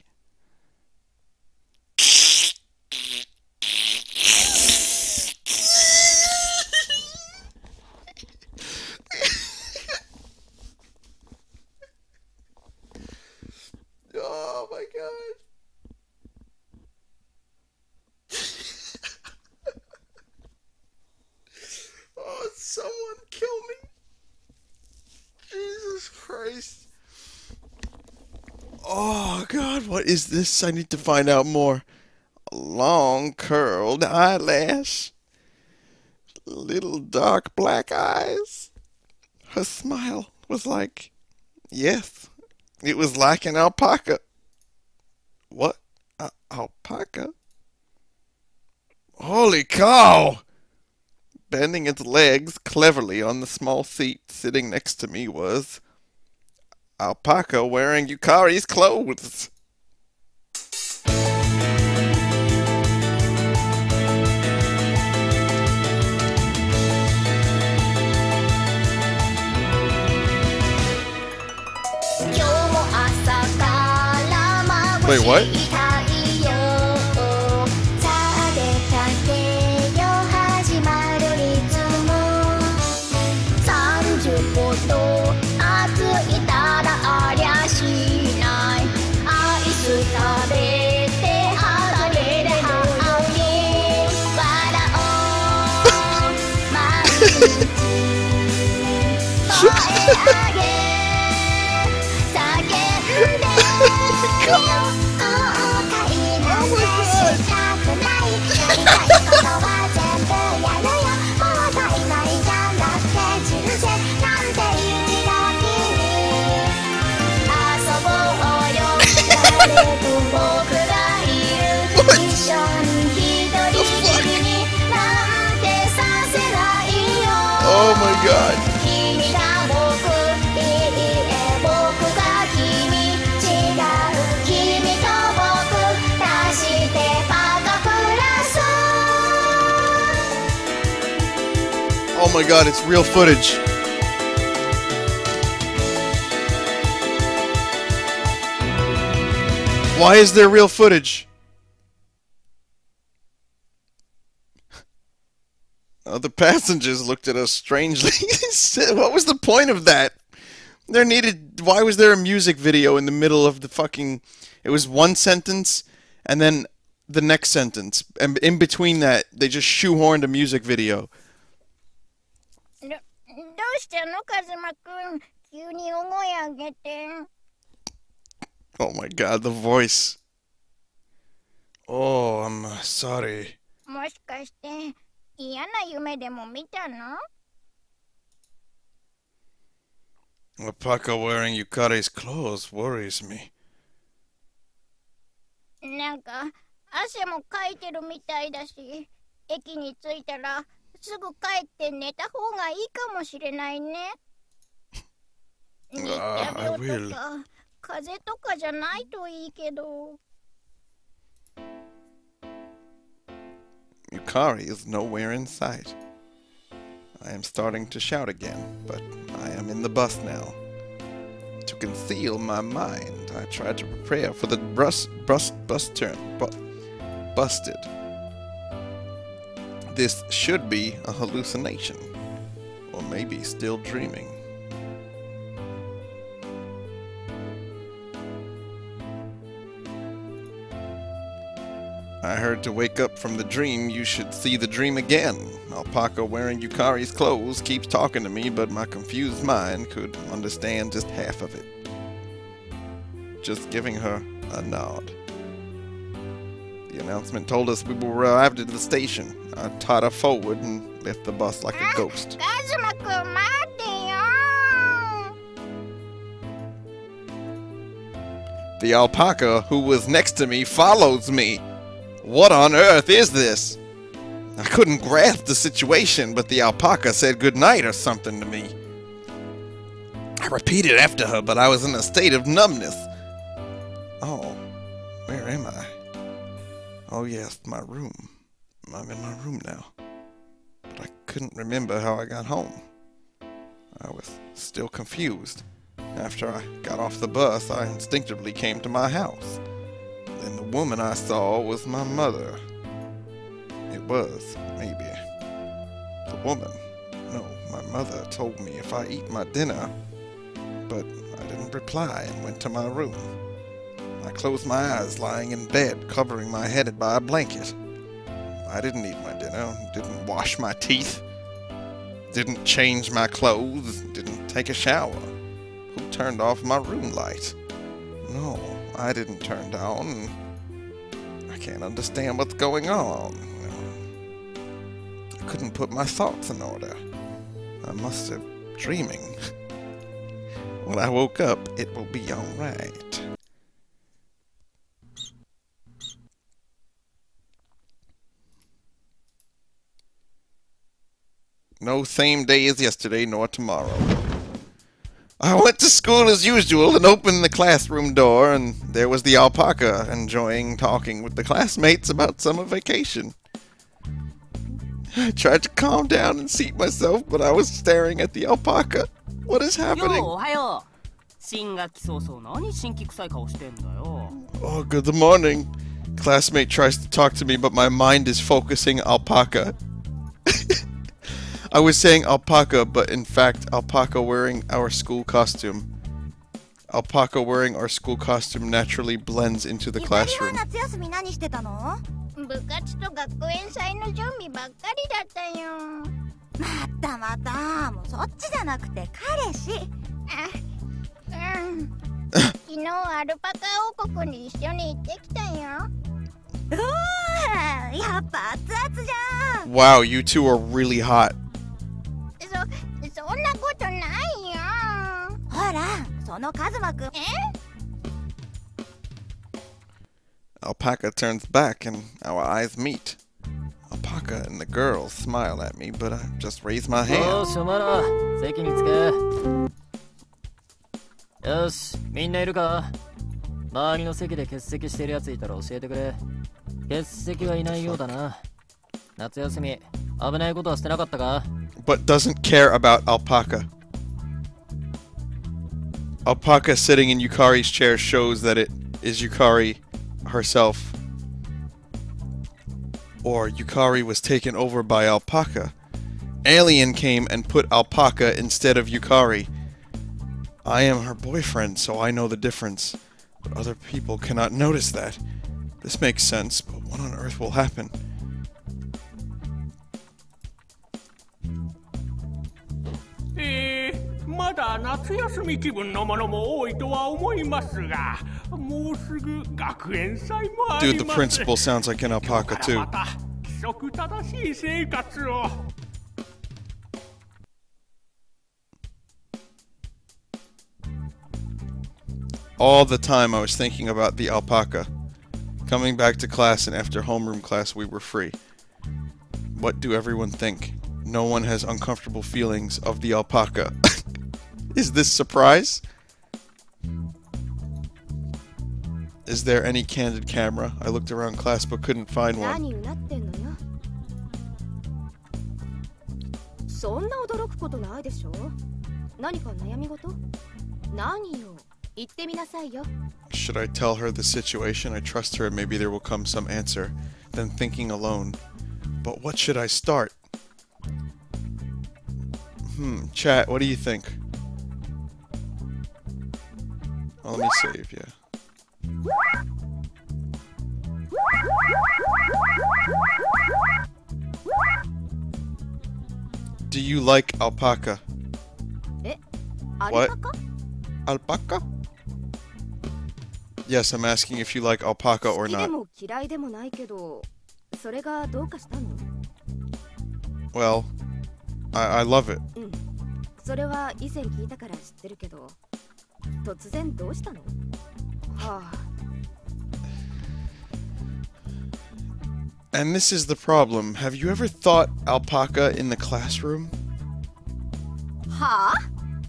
Oh my god. Oh, someone kill me. Jesus Christ. Oh god, what is this? I need to find out more. A long curled eyelash. Little dark black eyes. Her smile was like, yes, it was like an alpaca. What? A- alpaca? Holy cow! expanding its legs cleverly on the small seat sitting next to me was Alpaca wearing Yukari's clothes. Wait, what? Oh my god. Oh my god, it's real footage. Why is there real footage? Other passengers looked at us strangely. What was the point of that? There needed... Why was there a music video in the middle of the fucking... It was one sentence, and then the next sentence. And in between that, they just shoehorned a music video. Oh my god, the voice. Oh, I'm uh, sorry. Alpaca wearing Yukari's clothes worries me. Need Ah, I will. Yukari is nowhere in sight. I am starting to shout again, but I am in the bus now. To conceal my mind, I tried to prepare for the bus bus bus turn bu busted. This should be a hallucination, or maybe still dreaming. I heard to wake up from the dream you should see the dream again. Alpaca wearing Yukari's clothes keeps talking to me, but my confused mind could understand just half of it. Just giving her a nod. The announcement told us we were arrived at the station. I tied her forward and left the bus like a ghost. The alpaca who was next to me follows me. What on earth is this? I couldn't grasp the situation, but the alpaca said goodnight or something to me. I repeated after her, but I was in a state of numbness. Oh, where am I? Oh yes, my room. I'm in my room now. But I couldn't remember how I got home. I was still confused. After I got off the bus, I instinctively came to my house. And the woman I saw was my mother. It was, maybe. The woman. No, my mother told me if I eat my dinner, but I didn't reply and went to my room. I closed my eyes lying in bed, covering my head by a blanket. I didn't eat my dinner, didn't wash my teeth, didn't change my clothes, didn't take a shower. Who turned off my room light? No. I didn't turn down. I can't understand what's going on. I couldn't put my thoughts in order. I must have dreaming. When I woke up, it will be alright. No same day as yesterday nor tomorrow. I went to school as usual and opened the classroom door, and there was the alpaca enjoying talking with the classmates about summer vacation. I tried to calm down and seat myself, but I was staring at the alpaca. What is happening? ようおはよう。新学期早々何新規臭い顔してんだよ。 Oh, good morning. Classmate tries to talk to me, but my mind is focusing alpaca. I was saying alpaca, but in fact, alpaca wearing our school costume. Alpaca wearing our school costume naturally blends into the ゆかりは classroom. 夏休み何してたの？部活と学園祭の準備ばっかりだったよ。またまた、もうそっちじゃなくて彼氏。あ、うん。昨日アルパカ王国に一緒に行ってきたよ。うわー、やっぱ熱々じゃん。 Wow, you two are really hot. そ、そんなことないよ。ほら、そのカズマくん。え Alpaca turns back and our eyes meet. Alpaca and the girl smile at me, but I just raise my よ hand. しお前ら席につけ。よしみんないるか。周りの席で欠席してるやついたら教えてくれ。欠席はいないようだな。夏休み危ないことはしてなかったか。 But doesn't care about Alpaca. Alpaca sitting in Yukari's chair shows that it is Yukari herself. Or Yukari was taken over by Alpaca. Alien came and put Alpaca instead of Yukari. I am her boyfriend, so I know the difference. But other people cannot notice that. This makes sense, but what on earth will happen? えー、まだ夏休み気分のものも多いとは思いますが、もうすぐ学園祭もあり Dude, the ます。 principal sounds like an alpaca 今日から too. また規則正しい生活を。 All the time I was thinking about the alpaca. Coming back to class and after homeroom class we were free. What do everyone think? No one has uncomfortable feelings of the alpaca. Is this surprise? Is there any candid camera? I looked around class but couldn't find one. 何うなってんのよ。そんな驚くことないでしょ。何か悩み事？何よ。言ってみなさいよ。 Should I tell her the situation? I trust her and maybe there will come some answer. Then thinking alone. But what should I start? Hmm, chat, what do you think? Oh, let me save, yeah. Do you like alpaca? え、アル What? パカ？ Alpaca? Yes, I'm asking if you like alpaca 好 or きで not. も嫌いでもないけど、それがどうかしたの？ Well, I, I love it. うん。それは以前聞いたから知ってるけど、突然どうしたの？はあ。 And this is the problem. Have you ever thought alpaca in the classroom? はあ？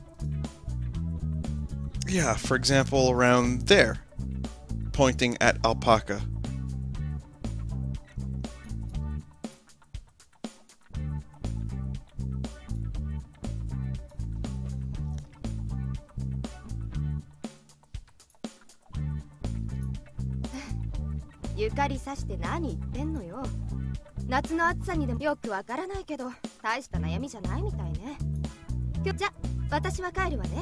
Yeah, for example, around there. Pointing at alpaca. Yukari ゆかりさして何言ってんのよ。夏の暑さにでもよくわからないけど、大した悩みじゃないみたいね。じゃ、私は帰るわね。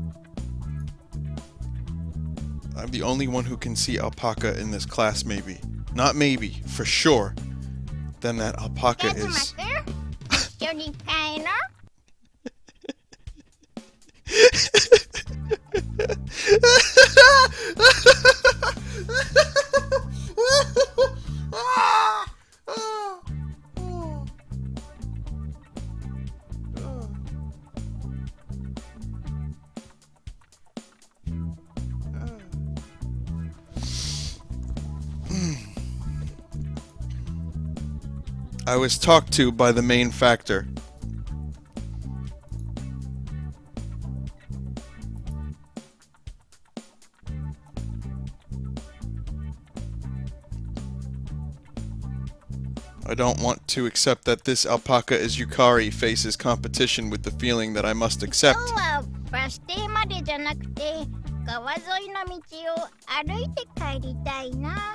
I'm the only one who can see alpaca in this class, maybe. Not maybe, for sure. Then that alpaca is... 一緒に帰ろう。 I was talked to by the main factor. I don't want to accept that this alpaca is Yukari faces competition with the feeling that I must accept. 今日はバス停までじゃなくて川沿いの道を歩いて帰りたいな。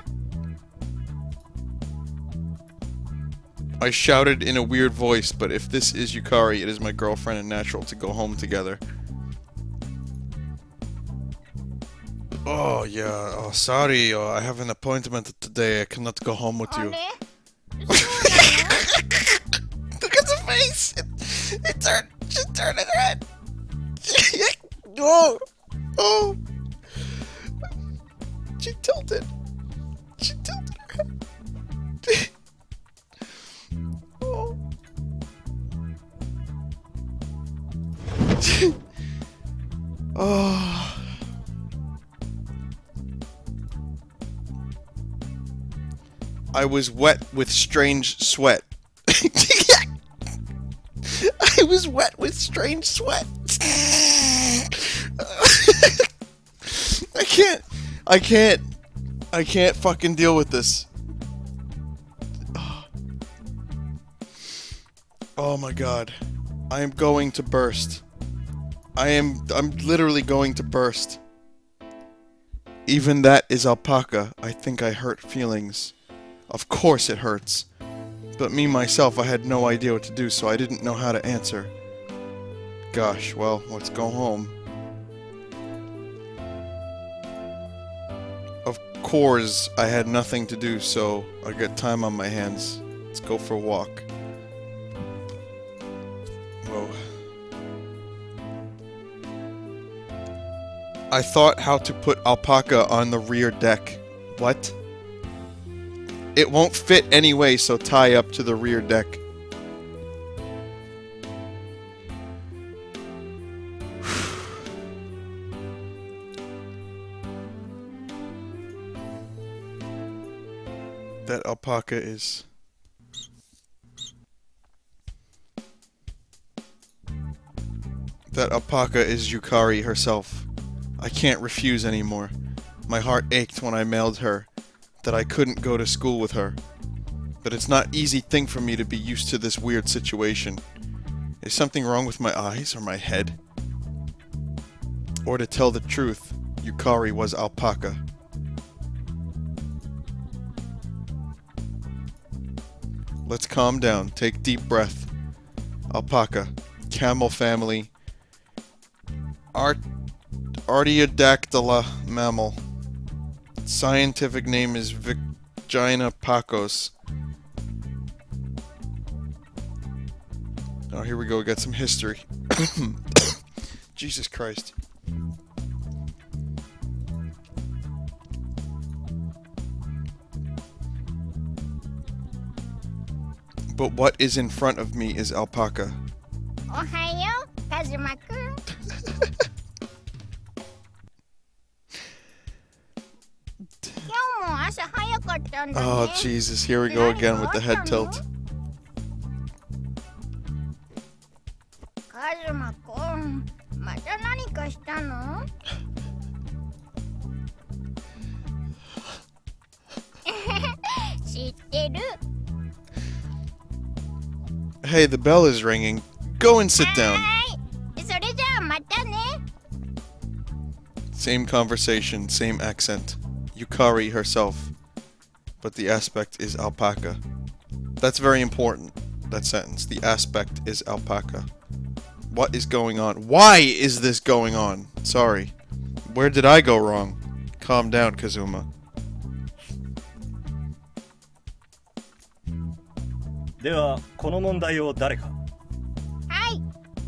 I shouted in a weird voice, but if this is Yukari, it is my girlfriend and natural to go home together. Oh, yeah. Oh, sorry. Oh, I have an appointment today. I cannot go home with あ you. れ Look at the face! It, it turned, just turned it red! Oh! Oh! She tilted. She tilted her head. Oh. Oh. I was wet with strange sweat. I was wet with strange sweat. I can't. I can't. I can't fucking deal with this. Oh my god. I am going to burst. I am. I'm literally going to burst. Even that is alpaca. I think I hurt feelings. Of course it hurts. But me, myself, I had no idea what to do, so I didn't know how to answer. Gosh, well, let's go home. Of course, I had nothing to do, so I got time on my hands. Let's go for a walk. Whoa. I thought how to put alpaca on the rear deck. What? It won't fit anyway, so tie up to the rear deck. That alpaca is... That alpaca is Yukari herself. I can't refuse anymore. My heart ached when I mailed her that I couldn't go to school with her. But it's not an easy thing for me to be used to this weird situation. Is something wrong with my eyes or my head? Or to tell the truth, Yukari was alpaca. Let's calm down, take deep breath. Alpaca, camel family, Art Artiodactyla mammal. Scientific name is Vagina pacos. Oh, here we go. We got some history. Jesus Christ. But what is in front of me is alpaca. Ohayo, Kazuma-kun. Oh, Jesus. Here we go again with the head tilt. Kazuma-kun, また何かしたの? Hey, the bell is ringing. Go and sit down. Same conversation, same accent. Yukari herself. But the aspect is alpaca. That's very important, that sentence. The aspect is alpaca. What is going on? Why is this going on? Sorry. Where did I go wrong? Calm down, Kazuma. ではこの問題を誰か。 はい。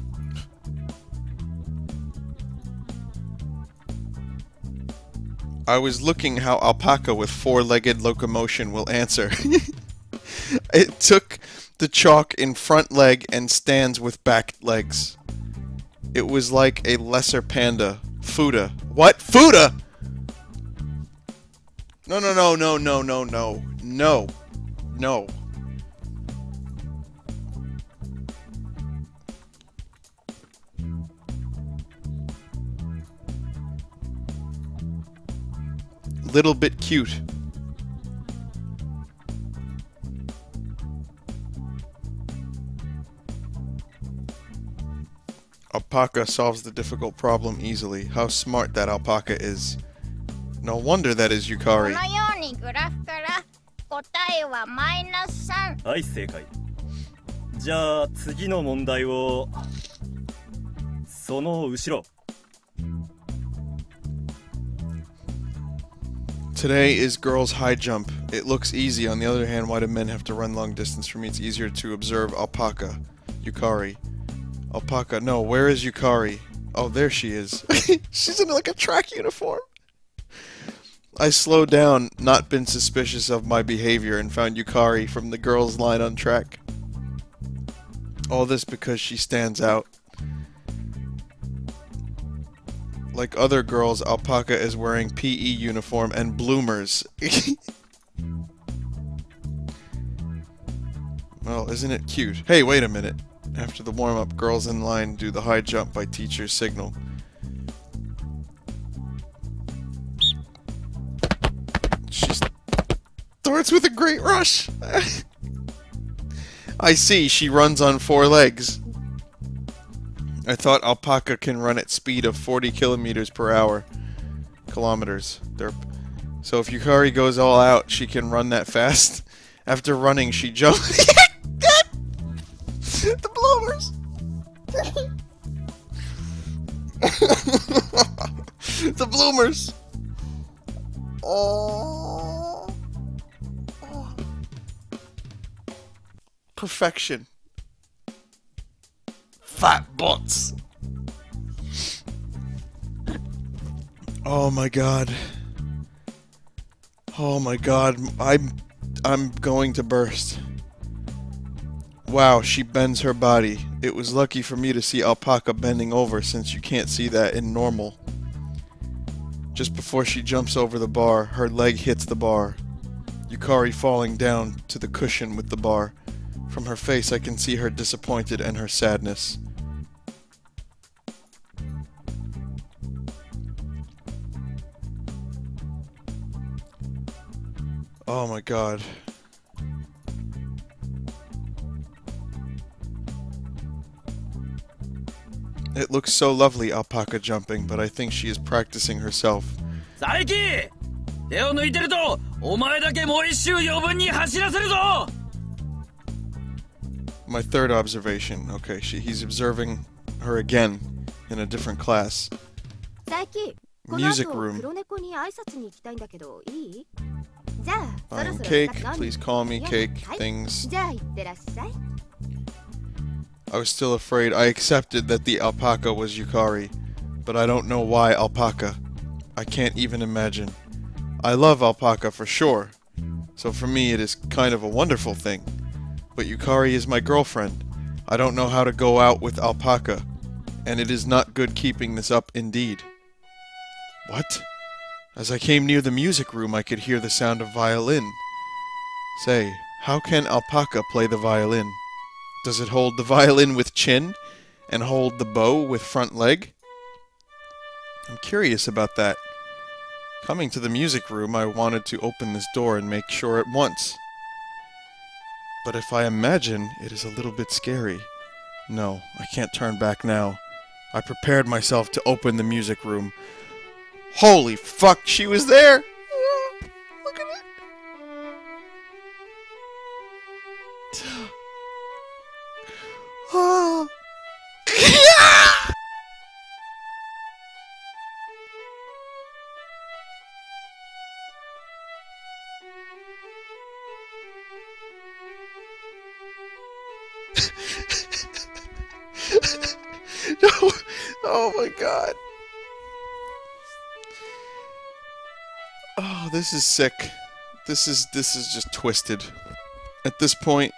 I was looking how alpaca with four-legged locomotion will answer. It took the chalk in front leg and stands with back legs. It was like a lesser panda. Fuda. What? Fuda? No, no, no, no, no, no, no. No. No. Little bit cute. Alpaca solves the difficult problem easily. How smart that alpaca is. No wonder that is こ Yukari. のようにグラフから答えはマイナスさん。 はい、正解。じゃあ次の問題をその後ろ。 Today is girls' high jump. It looks easy. On the other hand, why do men have to run long distance? For me, it's easier to observe alpaca. Yukari. Alpaca. No, where is Yukari? Oh, there she is. She's in like a track uniform. I slowed down, not been suspicious of my behavior, and found Yukari from the girls' line on track. All this because she stands out. Like other girls, Alpaca is wearing P E uniform and bloomers. Well, isn't it cute? Hey, wait a minute. After the warm-up, girls in line do the high jump by teacher's signal. She starts with a great rush. I see, she runs on four legs. I thought alpaca can run at speed of forty kilometers per hour. Kilometers. Derp. So if Yukari goes all out, she can run that fast. After running, she jumps. The bloomers. The bloomers. Oh. Oh. Perfection. Fat butts. Oh my god. Oh my god. I'm I'm going to burst. Wow, she bends her body. It was lucky for me to see alpaca bending over, since you can't see that in normal. Just before she jumps over the bar, her leg hits the bar. Yukari falling down to the cushion with the bar. From her face I can see her disappointed and her sadness. Oh my god. It looks so lovely, alpaca jumping, but I think she is practicing herself. Saiki! 手を抜いてるとお前だけもう一周余分に走らせるぞ My third observation. Okay, she, he's observing her again in a different class. Music room. Buying cake. Please call me cake things. I was still afraid. I accepted that the alpaca was Yukari, but I don't know why alpaca. I can't even imagine. I love alpaca for sure, so for me it is kind of a wonderful thing. But Yukari is my girlfriend. I don't know how to go out with alpaca, and it is not good keeping this up indeed. What? As I came near the music room, I could hear the sound of violin. Say, how can alpaca play the violin? Does it hold the violin with chin, and hold the bow with front leg? I'm curious about that. Coming to the music room, I wanted to open this door and make sure at once. But if I imagine, it is a little bit scary. No, I can't turn back now. I prepared myself to open the music room. Holy fuck, she was there! Look at it! Oh. No. Oh my god. Oh, this is sick. This is this is just twisted. At this point,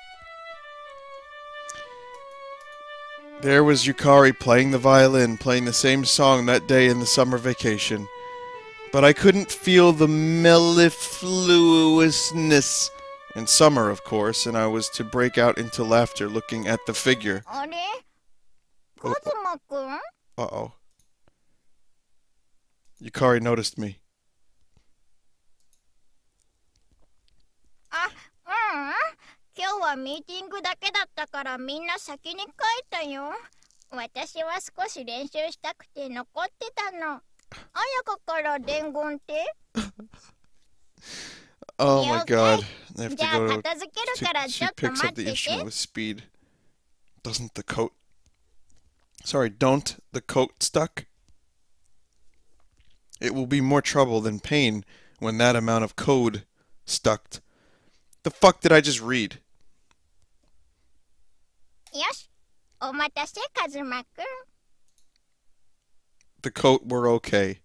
there was Yukari playing the violin, playing the same song that day in the summer vacation. But I couldn't feel the mellifluousness in summer, of course, and I was to break out into laughter looking at the figure. Oh, uh-oh. Yukari noticed me. Ah, うん。今日はミーティングだけだったからみんな先に帰ったよ。 私は少し練習したくて残ってたの。綾香から伝言って Oh my god. I have to じゃあ go 片付ける to, からち she ょっと picks 待 up って the て。 instrument with speed. Doesn't the coat... Sorry, don't the coat stuck? It will be more trouble than pain when that amount of code stuck. The fuck did I just read? よし。お待たせ、カズマくん。 The coat, we're okay.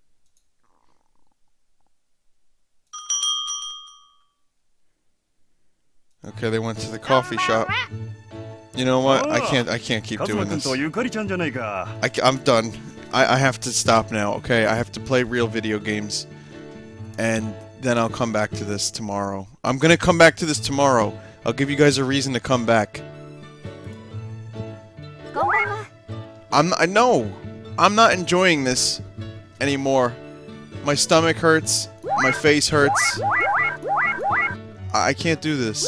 Okay, they went to the coffee shop. You know what? I can't. I can't keep doing this. I, I'm done. I, I have to stop now. Okay, I have to play real video games, and then I'll come back to this tomorrow. I'm gonna come back to this tomorrow. I'll give you guys a reason to come back. I'm. I know. I'm not enjoying this anymore. My stomach hurts. My face hurts. I, I can't do this.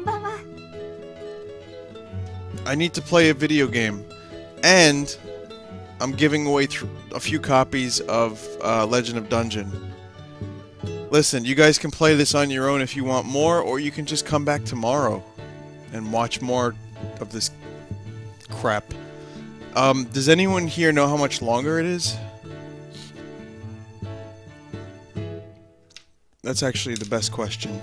I need to play a video game, and I'm giving away th a few copies of uh, Legend of Dungeon. Listen, you guys can play this on your own if you want more, or you can just come back tomorrow and watch more of this crap. Um, does anyone here know how much longer it is? That's actually the best question.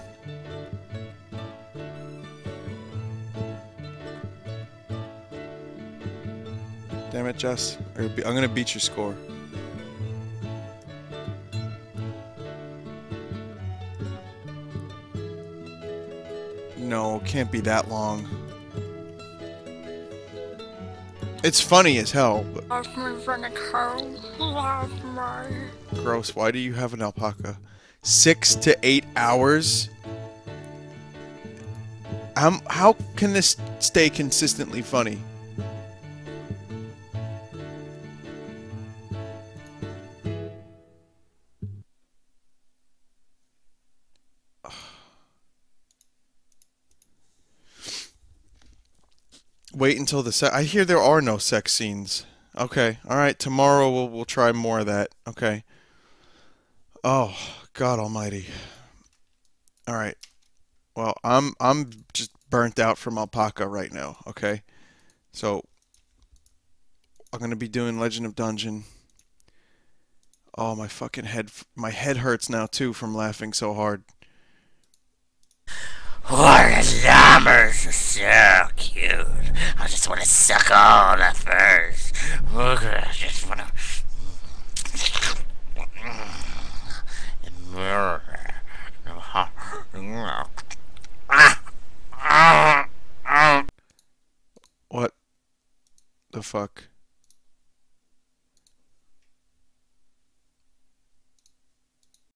Damn it, Jess. I'm gonna beat your score. No, can't be that long. It's funny as hell, but... Gross, why do you have an alpaca? Six to eight hours? Um, how can this stay consistently funny? Wait until the se- I hear there are no sex scenes. Okay, alright, tomorrow we'll, we'll try more of that. Okay. Oh, God almighty. Alright. Well, I'm, I'm just burnt out from alpaca right now, okay? So, I'm gonna be doing Legend of Dungeon. Oh, my fucking head, my head hurts now too from laughing so hard. Orgasmers are so cute. I just want to suck all the furs. I just want to. What the fuck?